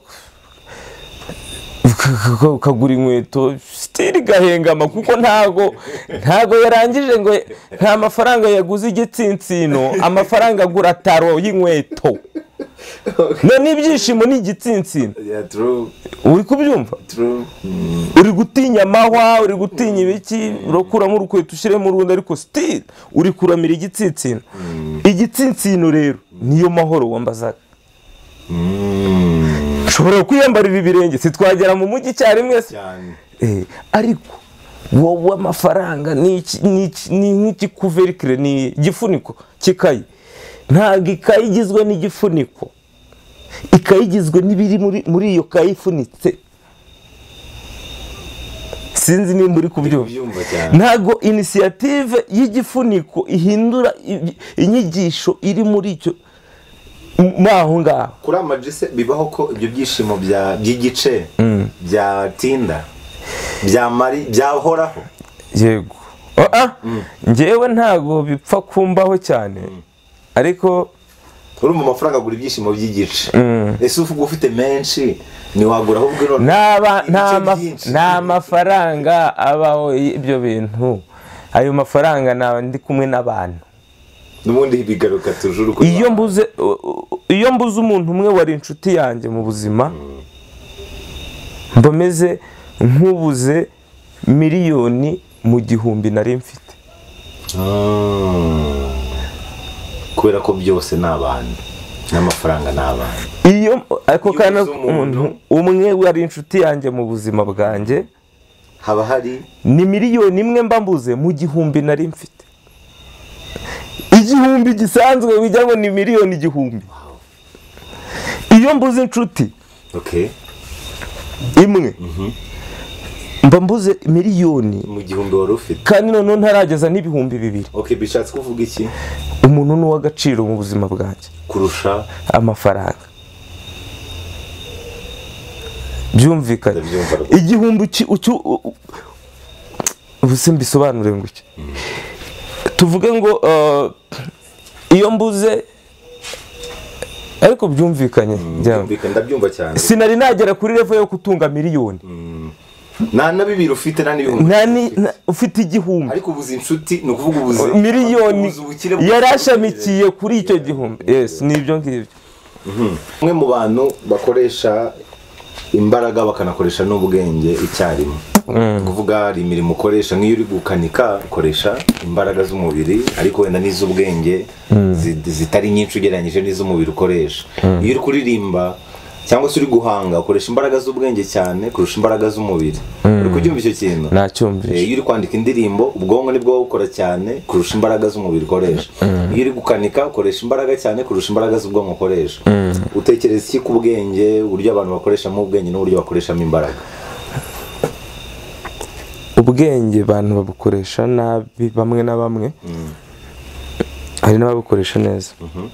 ukagura inkweto stili gahengama, kuko ntago yarangije ngo nta mafaranga yaguze igitsinsino, amafaranga agura taro y'inkweto. None ibyishimo ni igitsinsino. True. Uri kubyumva? True. Uri gutinya amahwa, uri gutinya ibiki, urakura urukweto ushyire mu rundi, ariko stili uri kuramira igitsinsino. Igitsinsino rero niyo mahoro wambazaga. ushobora kwiyambarira ibirenge si twagera mu mujyi icyarimwe se cyane. ariko wowe amafaranga ni nk'igikuverikire, ni igifuniko cy'ikayi. Ntabwo ikayi igizwe n'igifuniko, ikayi igizwe n'ibiri muri iyo kayi ifunitse. Sinzi nimba uri kubyumva. Ntabwo inisiyative y'igifuniko ihindura inyigisho iri muri icyo aho ngaho. Kuri amajise bibaho ko ibyo byishimo by'igice byatinda, byamari, byahoraho. Yego. Njyewe ntabwo bipfa kumbaho cyane, ariko uri mu mafaranga agura ibyishimo by'igice. Ese uvuga ufite menshi ntiwagura ahubwo nta mafaranga abaho ibyo bintu. Ayo mafaranga ndi kumwe n'abantu n'ubundi bigaruka tujuru. Iyo mbuze umuntu umwe wari inshuti yanjye mu buzima, mbameze nk'ubuze miliyoni mu gihumbi nari mfite. Kubera ko byose ni abantu n'amafaranga ni abantu. Ariko kandi umuntu umwe wari inshuti yanjye mu buzima bwanjye, haba hari ni miliyoni imwe mba mbuze mu gihumbi nari mfite. Igihumbi gisanzwe bijya ngo ni miliyoni igihumbi. Iyo mbuze inshuti imwe mba mbuze miliyoni mu gihumbi wari ufite, kandi none ntarageza n'ibihumbi 2. Bishatse kuvuga iki? Umuntu ni uw'agaciro mu buzima bwanjye kurusha amafaranga. Byumvikana. Igihumbi ubuse mbisobanure ngo iki. Tuvuge ngo iyo mbuze, ariko byumvikanye. Ndabyumva cyane. Sinari nagera kuri level yo kutunga miliyoni. Na bibiri ufite na n'ibihumbi. Ufite igihumbi. Ariko ubuze inshuti ni ukuvuga ubuze miliyoni yarashamikiye kuri icyo gihumbi. Yes, nibyo ngibyo. Umwe mu bantu bakoresha imbaraga bakanakoresha n'ubwenge icyarimwe. Kuvuga hari imirimo ukoresha, nk'iyo uri gukanika ukoresha imbaraga z'umubiri, ariko wenda n'iz'ubwenge zitari nyinshi ugereranyije n'iz'umubiri ukoresha. Iyo uri kuririmba cyangwa se uri guhanga ukoresha imbaraga z'ubwenge cyane kurusha imbaraga z'umubiri. Uri kubyumva icyo kintu? Nacyumvise. Iyo uri kwandika indirimbo ubwonko nibwo bukora cyane kurusha imbaraga z'umubiri ukoresha. Iyo uri gukanika ukoresha imbaraga cyane kurusha imbaraga z'ubwonko ukoresha. Utekereza iki ku bwenge, uburyo abantu bakoreshamo ubwenge n'uburyo bakoreshamo imbaraga? Ubwenge abantu babukoresha nabi bamwe na bamwe, hari n'ababukoresha neza.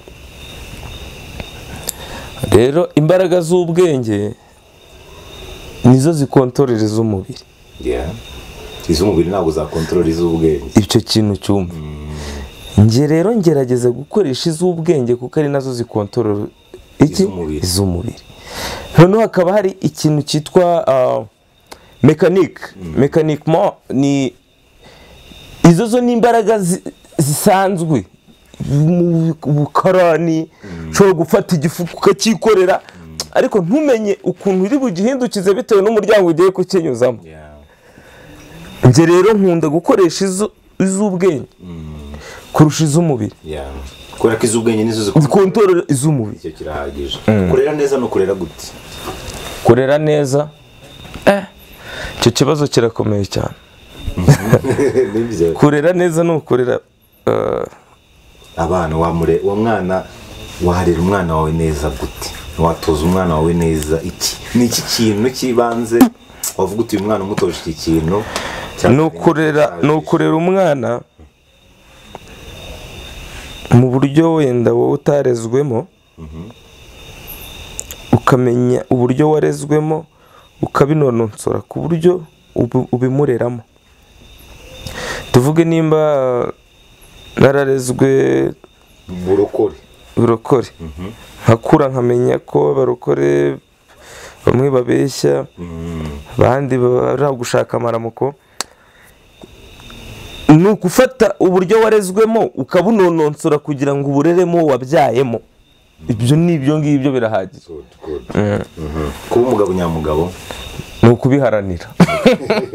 Rero imbaraga z'ubwenge nizo zikontorera iz'umubiri. Iz'umubiri ntabwo zakontorera iz'ubwenge. Icyo kintu cyumva. Nge rero ngerageza gukoresha iz'ubwenge kuko ari nazo zikontorera iz'umubiri. Noneho hakaba hari ikintu cyitwa mekanike. Mekanikemo ni izo ni imbaraga zisanzwe mu bukarani. Ushobora gufata igifuka ukakikorera, ariko ntumenye ukuntu uri bugihindukize bitewe n'umuryango ugiye kukinyuzamo. Nge rero nkunda gukoresha iz'ubwenge kurusha iz'umubiri. Kubera ko iz'ubwenge nizo zikontorera iz'umubiri. Icyo kirahagije. Kurera neza no kurera gute? Kurera neza, icyo kibazo kirakomeye cyane. Kurera neza no kurera abana. Uwo mwana waharera umwana wawe neza gute? Watoza umwana wawe neza iki? Ni iki kintu cy'ibanze wavuga uti uyu mwana umutoje iki kintu? Ni ukurera umwana mu buryo wenda wowe utarezwemo, ukamenya uburyo warezwemo, ukabinononsora ku buryo ubimureramo. Tuvuge nimba nararezwe burokore, nkakura nkamenya ko abarokore bamwe babeshya, abandi bari gushaka amaramuko. Ni ugufata uburyo warezwemo ukabunononsora kugira ngo ubureremo wabyayemo. Ibyo ni ibyo ngibyo birahagije. Kuba umugabo nyamugabo ni ukubiharanira.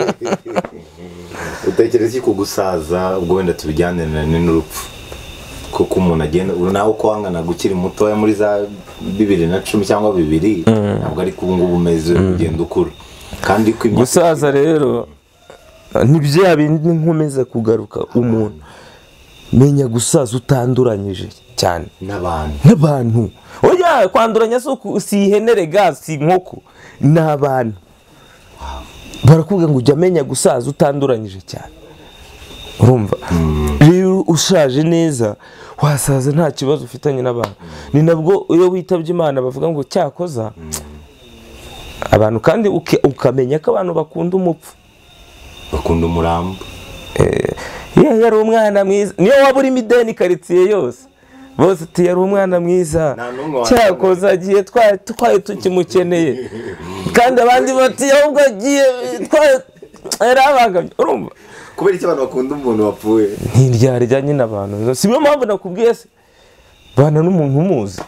Utekereza iki ku gusaza ubwo wenda tubijyanirane n'urupfu? kuko umuntu agenda nawe uko wangana gukiri mutoya muri za 2010 cyangwa 2000 ntabwo ari ubu ngubu umeze ugenda ukura kandi gusaza rero nibyo bindi nkomeza kugaruka umuntu menya gusaza utanduranyije cyane n'abantu oya kwanduranya si ihenere gas si inkoko n'abantu barakubwira ngo ujya menya gusaza utanduranyije cyane urumva rero ushaje neza wasaza nta kibazo ufitanye n'abantu ni nabwo iyo witabye Imana bavuga ngo cyakoza abantu kandi ukamenya ko abantu bakunda umupfu bakunda umurambo yari umwana mwiza niyo waba uri mideni karitsiye yose bose ati yari umwana mwiza cyakoza agiye twaye tukimukeneye kandi abandi bati ahubwo agiye yarabangamye urumva kubera iki abantu bakunda umuntu wapfuye ntiryarya nyine abantu si byo mpamvu nakubwiye se bana n'umuntu umuzi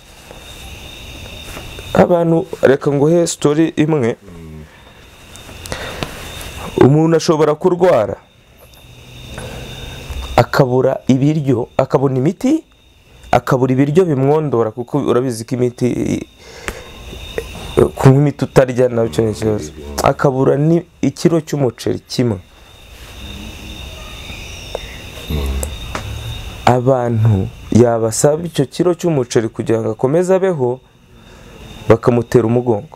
abantu reka nguhe story imwe umuntu ashobora kurwara akabura ibiryo akabona imiti akabura ibiryo bimwondora kuko urabizi ko imiti kunywa imiti utarya nabyo ni ikibazo akabura ni ikiro cy'umuceri kimwe abantu yabasaba icyo kiro cy'umuceri kugira ngo akomeze abeho bakamutera umugongo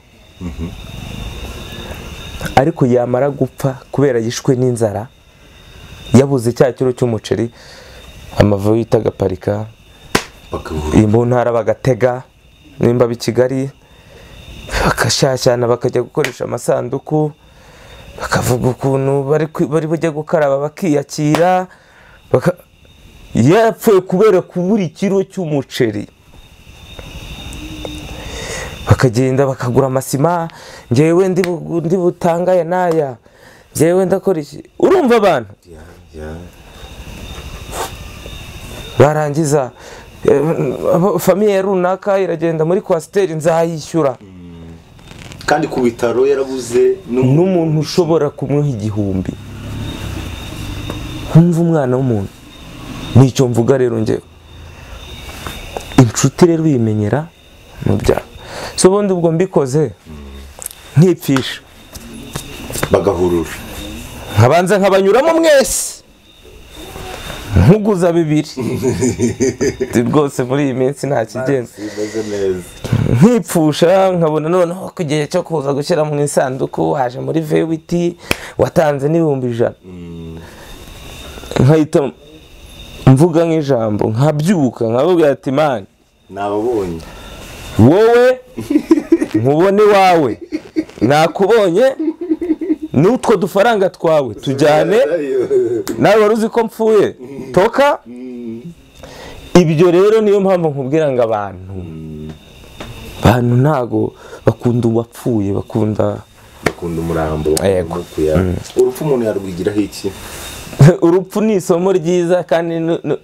ariko yamara gupfa kubera yishwe n'inzara yabuze cya kiro cy'umuceri amavuyo itagaparika mu ntara bagatega nimba bi Kigali bakashashyana bakajya gukoresha amasanduku bakavuga ukuntu bari bujye gukaraba bakiyakira yapfuye kubera kubura ikiro cy'umuceri bakagenda bakagura amasima ngewe ndi butangaye naya ngewe ndakora iki urumva abantu barangiza famiye runaka iragenda muri kwasiteri nzayishyura kandi ku bitaro yarabuze n'umuntu ushobora kumuha 1000 nkumva umwana w'umuntu nicyo mvuga rero ngewe inshuti rero uyimenyera mu byaha so ubundi ubwo mbikoze nkipfisha bagahurura nkabanza nkabanyuramo mwese nkuguza 2 rwose muri iyi minsi nta kigenza nkipfusha nkabona noneho ku gihe cyo kuza gushyira mu isanduku waje muri vewiti watanze n'100 nkahita mvuga nk'ijambo nkabyuka nkavuga ati mani nababonye wowe nkubone wawe nakubonye n'utwo dufaranga twawe tujyane nawe wari uzi ko mpfuye toka ibyo rero niyo mpamvu nkubwira ngo abantu ntago bakunda uwapfuye bakunda umurambo urupfu umuntu yarwigiraho iki urupfu ni isomo ryiza kandi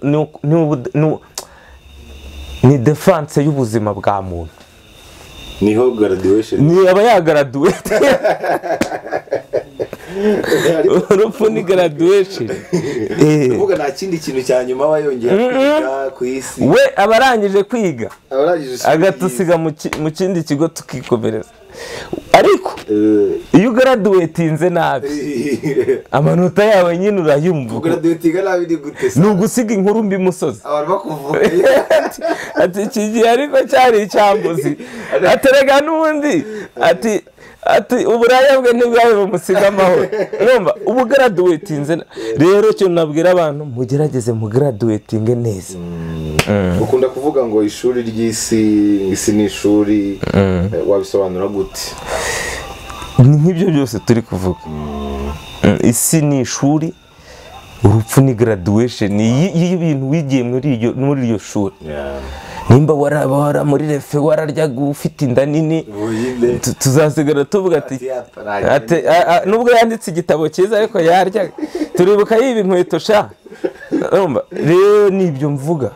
ni defense y'ubuzima bwa muntu niho graduation ni aba yagaraduate urupfu ni graduation uvuga nta kindi kintu cya nyuma bayongera kwiga ku isi we abarangije kwiga agatusiga mu kindi kigo tukikomereza ariko iyo graduatinze nabi amanota yawe nyine urayumva graduatinga nabi ni gute ni ugusiga inkuru mbi musozi abantu bakuvuga ati kigiye ariko cyari icyambuzi aterega n'undi ati uburaya bwe ntibwawe bumusiga amahoro urumva ubu graduatinze rero cyo nabwira abantu mugerageze mu graduatinge neza ukunda kuvuga ngo ishuri ry'isi ni ishuri wabisobanura gute nk'ibyo byose turi kuvuga isi ni ishuri urupfu ni graduation y'ibintu wigiye muri iryo shuri nimba warabara muri refe wararyaga ufite inda nini tuzasigara tuvuga ati nubwo yanditse igitabo cyiza ariko yaryaga turibuka yiba inkweto sha rero nibyo mvuga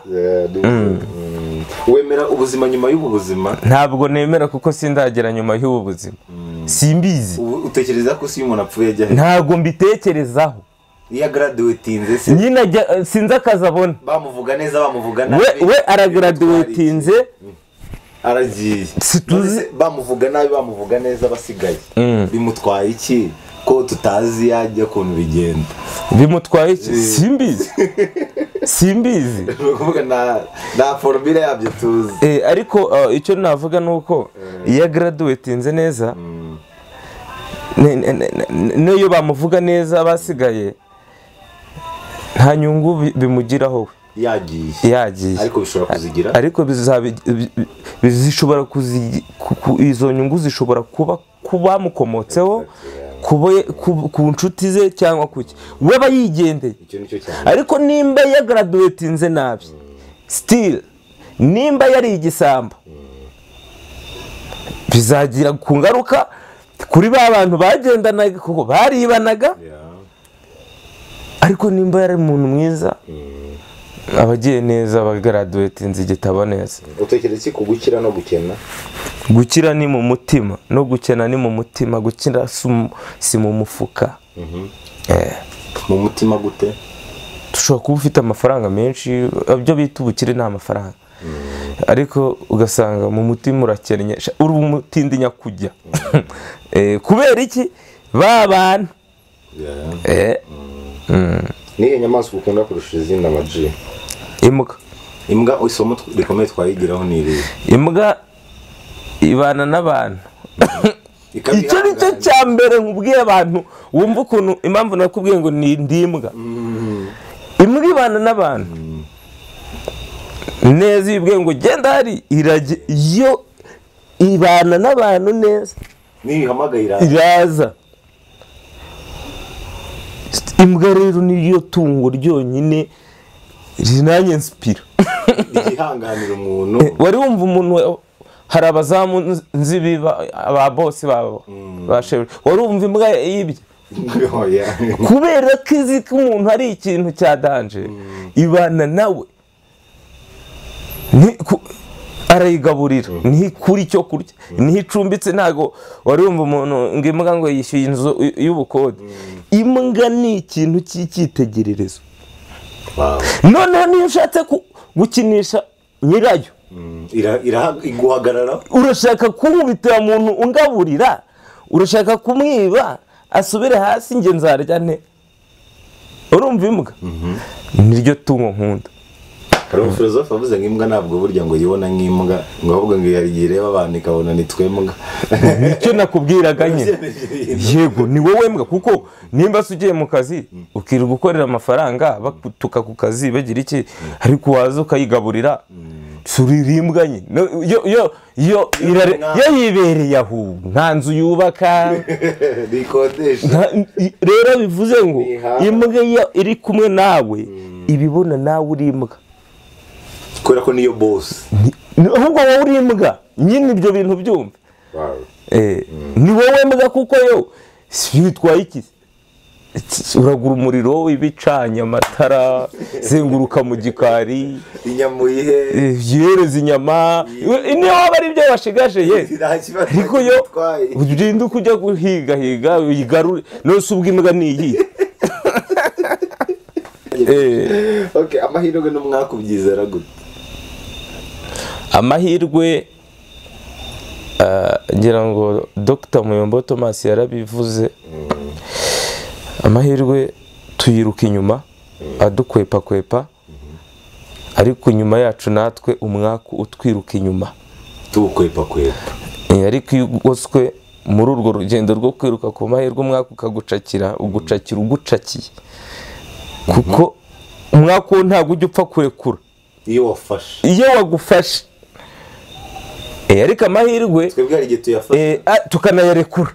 wemera ubuzima nyuma y'ubu buzima ntabwo nemera kuko sindagera nyuma y'ubu buzima simbizi utekereza ko si umuntu apfuye ajya ntabwo mbitekerezaho iya graduatinze se nyine sinzi akazi abona bamuvuga neza bamuvuga nabi we aragraduatinze aragiye situzi bamuvuga nabi bamuvuga neza basigaye bimutwaye iki ko tutazi yajya kuntu bigenda bimutwaye iki simbizi nukuvuga na formula yabyo tuzi ariko icyo navuga nuko iya graduatinze neza niyo bamuvuga neza basigaye nta nyungu bimugiraho yagiye ariko bishobora kuzigira ariko zishobora izo nyungu zishobora kuba mukomotseho ku nshuti ze cyangwa kuki we aba yigendeye ariko nimba yagraduatinze nabi still nimba yari igisambo bizagira ku ngaruka kuri ba bantu bagendanaga kuko baribanaga ariko nimba yari umuntu mwiza abagiye neza bagraduatinze igitabo neza utekereza ko gukira no gukena gukira ni mu mutima no gukena ni mu mutima gukira si mu mufuka mu mutima gute dushobora kuba ufite amafaranga menshi ibyo bita ubukire ni amafaranga ariko ugasanga mu mutima urakennye uri umutindi nyakujya kubera iki ba bantu niyo nyamaswa ukunda kurusha izindi amaji imbwa isomo rikomeye twayigiraho ni iri imbwa ibana n'abantu icyo ni cyo cya mbere nkubwiye abantu wumva ukuntu impamvu nakubwiye ngo ni imbwa imbwa ibana n'abantu neza iyo ubwiye ngo genda hari iyo ibana n'abantu neza nihamagaye iraza imbwa rero niyo tungo ryonyine rinanye nsipira igihanganira umuntu wari wumva umuntu hari abazamu nzibiba aba bose babo bashewe wari wumva imbwa yibye kubera ko izi ko umuntu hari ikintu cya danje ibana nawe arayigaburira ntikuri icyo kurya nticumbitse ntago wari wumva umuntu ngo imbwa ngo yishyuye inzu y'ubukode imbwa ni ikintu cy'icyitegererezo noneho niyo ushatse gukinisha nyirayo iguhagarara urashaka kumubitira muntu ungaburira urashaka kumwiba asubire hasi nge nzarya nte urumva imbwa niryo tungo nkunda hari umufilozofe wavuze ngo imbwa ntabwo burya ngo yibona nk'imbwa ngo ahubwo ngo yarigireba abantu ikabona ni twembwa nicyo nakubwiraga nyine yego ni wowe mbwa kuko nimba se ugiye mu kazi ukirirwa ukorera amafaranga bakutuka ku kazi bagira iki ariko waza ukayigaburira suririmbwa nyine yo yibereye aho nta nzu yubaka rero bivuze ngo imbwa iri kumwe nawe ibibona nawe uri imbwa kubera ko niyo boss ahubwo wowe uri imbwa nyine ibyo bintu byumva ni wowe mbwa kuko yo bitwaye iki uragura umuriro w'ibicanye amatara zenguruka mu gikari inyamuyihe yereza inyama niyo waba ari ibyo washigaje ye ariko yo ugenda uko ujya guhiga uyigarure nose ubwo imbwa ni iyi amahirwe n'umwaka ubyizera gute amahirwe ngira ngo Dr Muyombo Thomas yarabivuze amahirwe tuyiruka inyuma adukwepa ariko inyuma yacu natwe umwaka utwiruka inyuma tukwepa ariko iyo ugoswe muri urwo rugendo rwo kwiruka ku mahirwe umwaka ukagucakira ugucakiye kuko umwaka wo ntabwo ujya upfa kurekura iyo wagufashe ariko amahirwe twebwe hari igihe tuyafashe tukanayarekura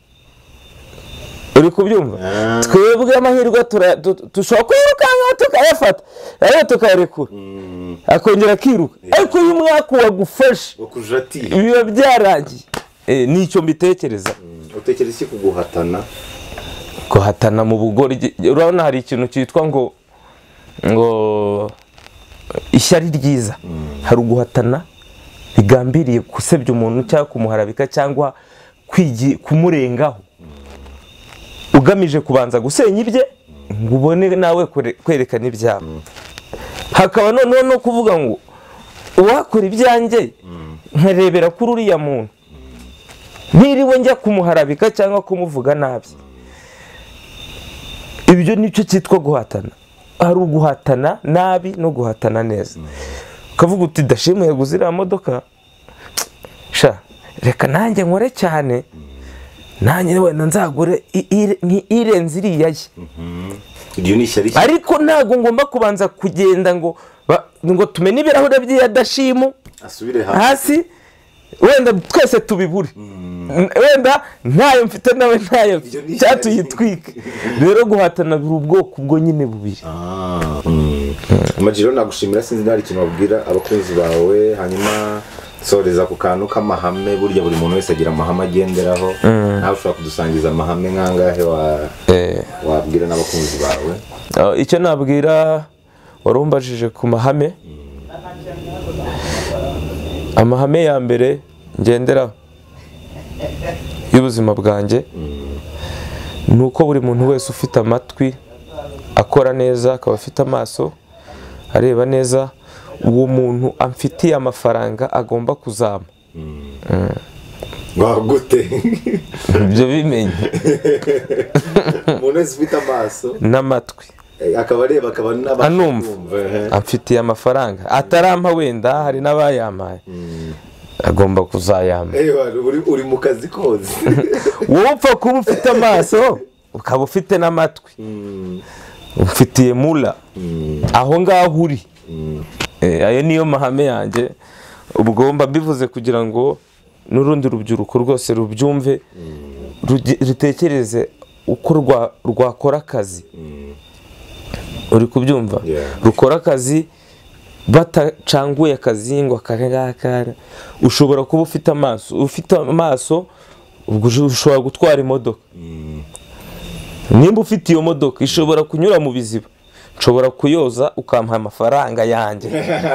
uri kubyumva twebwe amahirwe dushobora kwirukanka tukayafata ariko tukayarekura akongera akiruka ariko uyu mwaka wagufashe biba byarangiye nicyo mbitekereza utekereza iki kuguhatana guhatana mu bugori urabona hari ikintu cyitwa ngo ishyari ryiza hari uguhatana bigambiriye gusebya umuntu cyangwa kumuharabika cyangwa kumurengaho ugamije kubanza gusenya ibye ngo ubone nawe kwerekana ibyawe. Hakaba noneho no kuvuga ngo uwakora ibyanjye nkarebera kuri uriya muntu ntiriwe njya kumuharabika cyangwa kumuvuga nabi. Ibyo nicyo cyitwa guhatana. Hari uguhatana nabi no guhatana neza. Ukavuga uti Dashim yaguze iriya modoka, sha reka nanjye nkore cyane, nanjye wenda nzagure irenze iriya ye. Ibyo ni ishyari, ariko ntago ngomba kubanza kugenda ngo tumenye ibirahure by'iya Dashim asubire hasi, wenda twese tubibure, wenda ntayo mfite nawe ntayo cyatuyitwike. Rero guhatana biri ubwoko bwo nyine bubiri. Amajiro nagushimira, sinzi ntari ikintu wabwira abakunzi bawe, hanyuma soreza ku kantu k'amahame. Burya buri muntu wese agira amahame agenderaho, nawe ushobora kudusangiza amahame nkangahe wabwira n'abakunzi bawe? Icyo nabwira, warumbajije ku mahame. Amahame ya mbere ngenderaho y'ubuzima bwanjye ni uko buri muntu wese ufite amatwi akora neza, akaba afite amaso areba neza, uwo muntu amfitiye amafaranga agomba kuzama. Wagute ibyo bimenye. Umuntu wese ufite amaso n'amatwi akaba areba, akaba anumva amfitiye amafaranga, atarampa wenda hari n'abayamaye, agomba kuzayama. Uri mu kazi koze. Wowe upfa kuba ufite amaso ukaba ufite n'amatwi, ufitiye mula aho ngaho uri. Ayo niyo mahame yanjye. Ubwo mbivuze kugira ngo n'urundi rubyiruko rwose rubyumve, rutekereze uko rwakora akazi. Uri kubyumva? Rukora akazi batacanguye akazi ngo akangakara. Ushobora kuba ufite amaso, ubwo ushobora gutwara imodoka. Nimba ufite iyo modoka ishobora kunyura mu biziba, nshobora kuyoza ukampa amafaranga yanjye.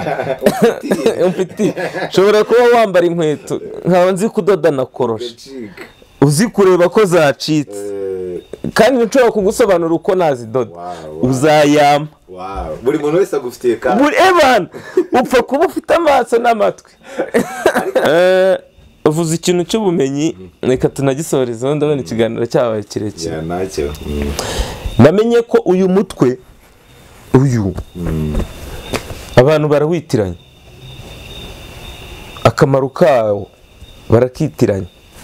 Ushobora kuba wambara inkweto nkaba nzi kudoda na koroshe, uzi kureba ko zacitse, kandi nshobora kugusobanura uko nazidoda, uzayama. Buri muntu wese agufitiye kandi upfa kuba ufite amaso n'amatwi. Uvuze ikintu cy'ubumenyi, reka tunagisorezeho, ndabona ikiganiro cyabaye kirekire. Namenye ko uyu mutwe abantu barawitiranya, akamaro kawo barakitiranya.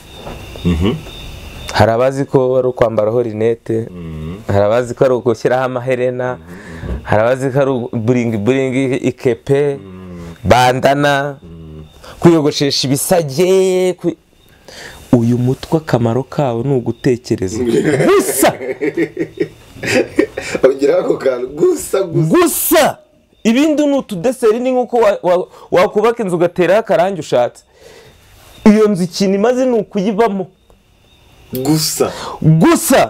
Hari abazi ko ari ukwambaraho rinete, hari abazi ko ari ugushyiraho amaherena, hari abazi ko ari buringi ikepe, bandana, kuyogoshesha ibisage. Uyu mutwe akamaro kawo ni ugutekereza gusa. Gusa ibindi ni utudeseri. Ni nk'uko wakubaka inzu ugateraho akarangi ushatse. Iyo nzu ikintu imaze ni ukuyibamo gusa.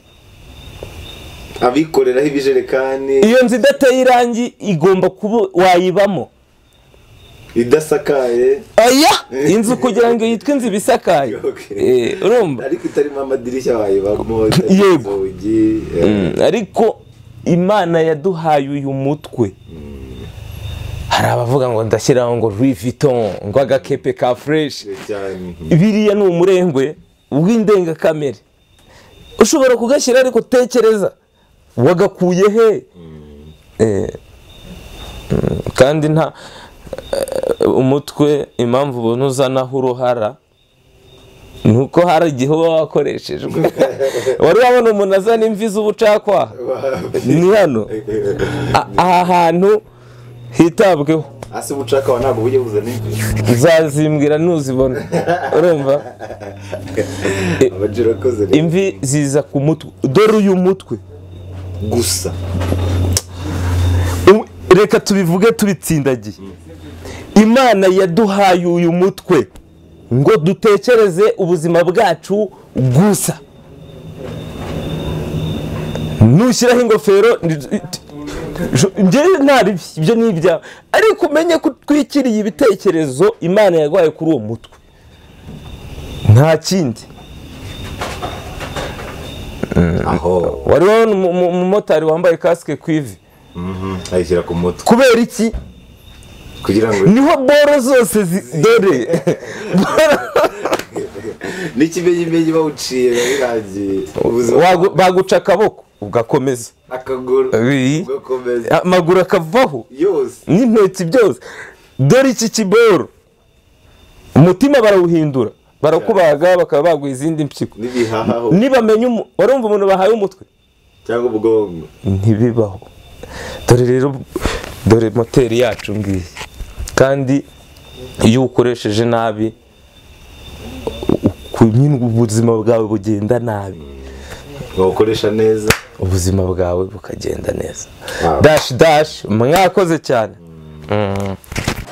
Abikoreraho ibijerekani. Iyo nzu idateye irangi igomba kuba wayibamo. Idasakaye. Inzu kugira ngo yitwe inzu ibisakaye. Urumva? Ariko itarimo amadirishya wayibamo. Yego. Ariko Imana yaduhaye uyu mutwe. Hari abavuga ngo ndashyiraho ngo Louis Vuitton, ngo agakepe ka fresh. Biriya ni umurengwe w'indengakamere. Ushobora kugashyira ariko tekereza wagakuye he? Kandi nta umutwe impamvu ubona uzanaho uruhara nuko hari igihe uba wakoreshejwe. Wari wabona umuntu azana imvi z'ubucakwaha? Ni hano aha hantu hitabweho. Ase ubucakwaha ntabwo bujye buzana imvi, uzazimbwira nuzibona. Urumva? Imvi ziza ku mutwe. Dore uyu mutwe gusa. Reka tubivuge tubitsindagiye. Imana yaduhaye uyu mutwe ngo dutekereze ubuzima bwacu gusa. Nushyiraho ingofero njyewe ntari ibyo ni ibyawe, ariko umenye ko twikiriye ibitekerezo Imana yaguhaye kuri uwo mutwe, nta kindi. aho wari wabona umumotari wambaye kasike ku ivi ayishyira ku mutwe kubera iki kugira ngo niho boro zose dore n'ikimenyimenyi bawuciye birangiye baguca akaboko ugakomeza akaguru ugakomeza amaguru akavaho yose n'intoki byose dore iki kiboro umutima barawuhindura barakubaga bakaba baguha izindi mpyiko nibamenya warumva umuntu bahaye umutwe cyangwa ubwonko ntibibaho dore rero dore moteri yacu ngiyi kandi iyo ukoresheje nabi ubuzima bwawe bugenda nabi ukoresha neza ubuzima bwawe bukagenda neza dash mwakoze cyane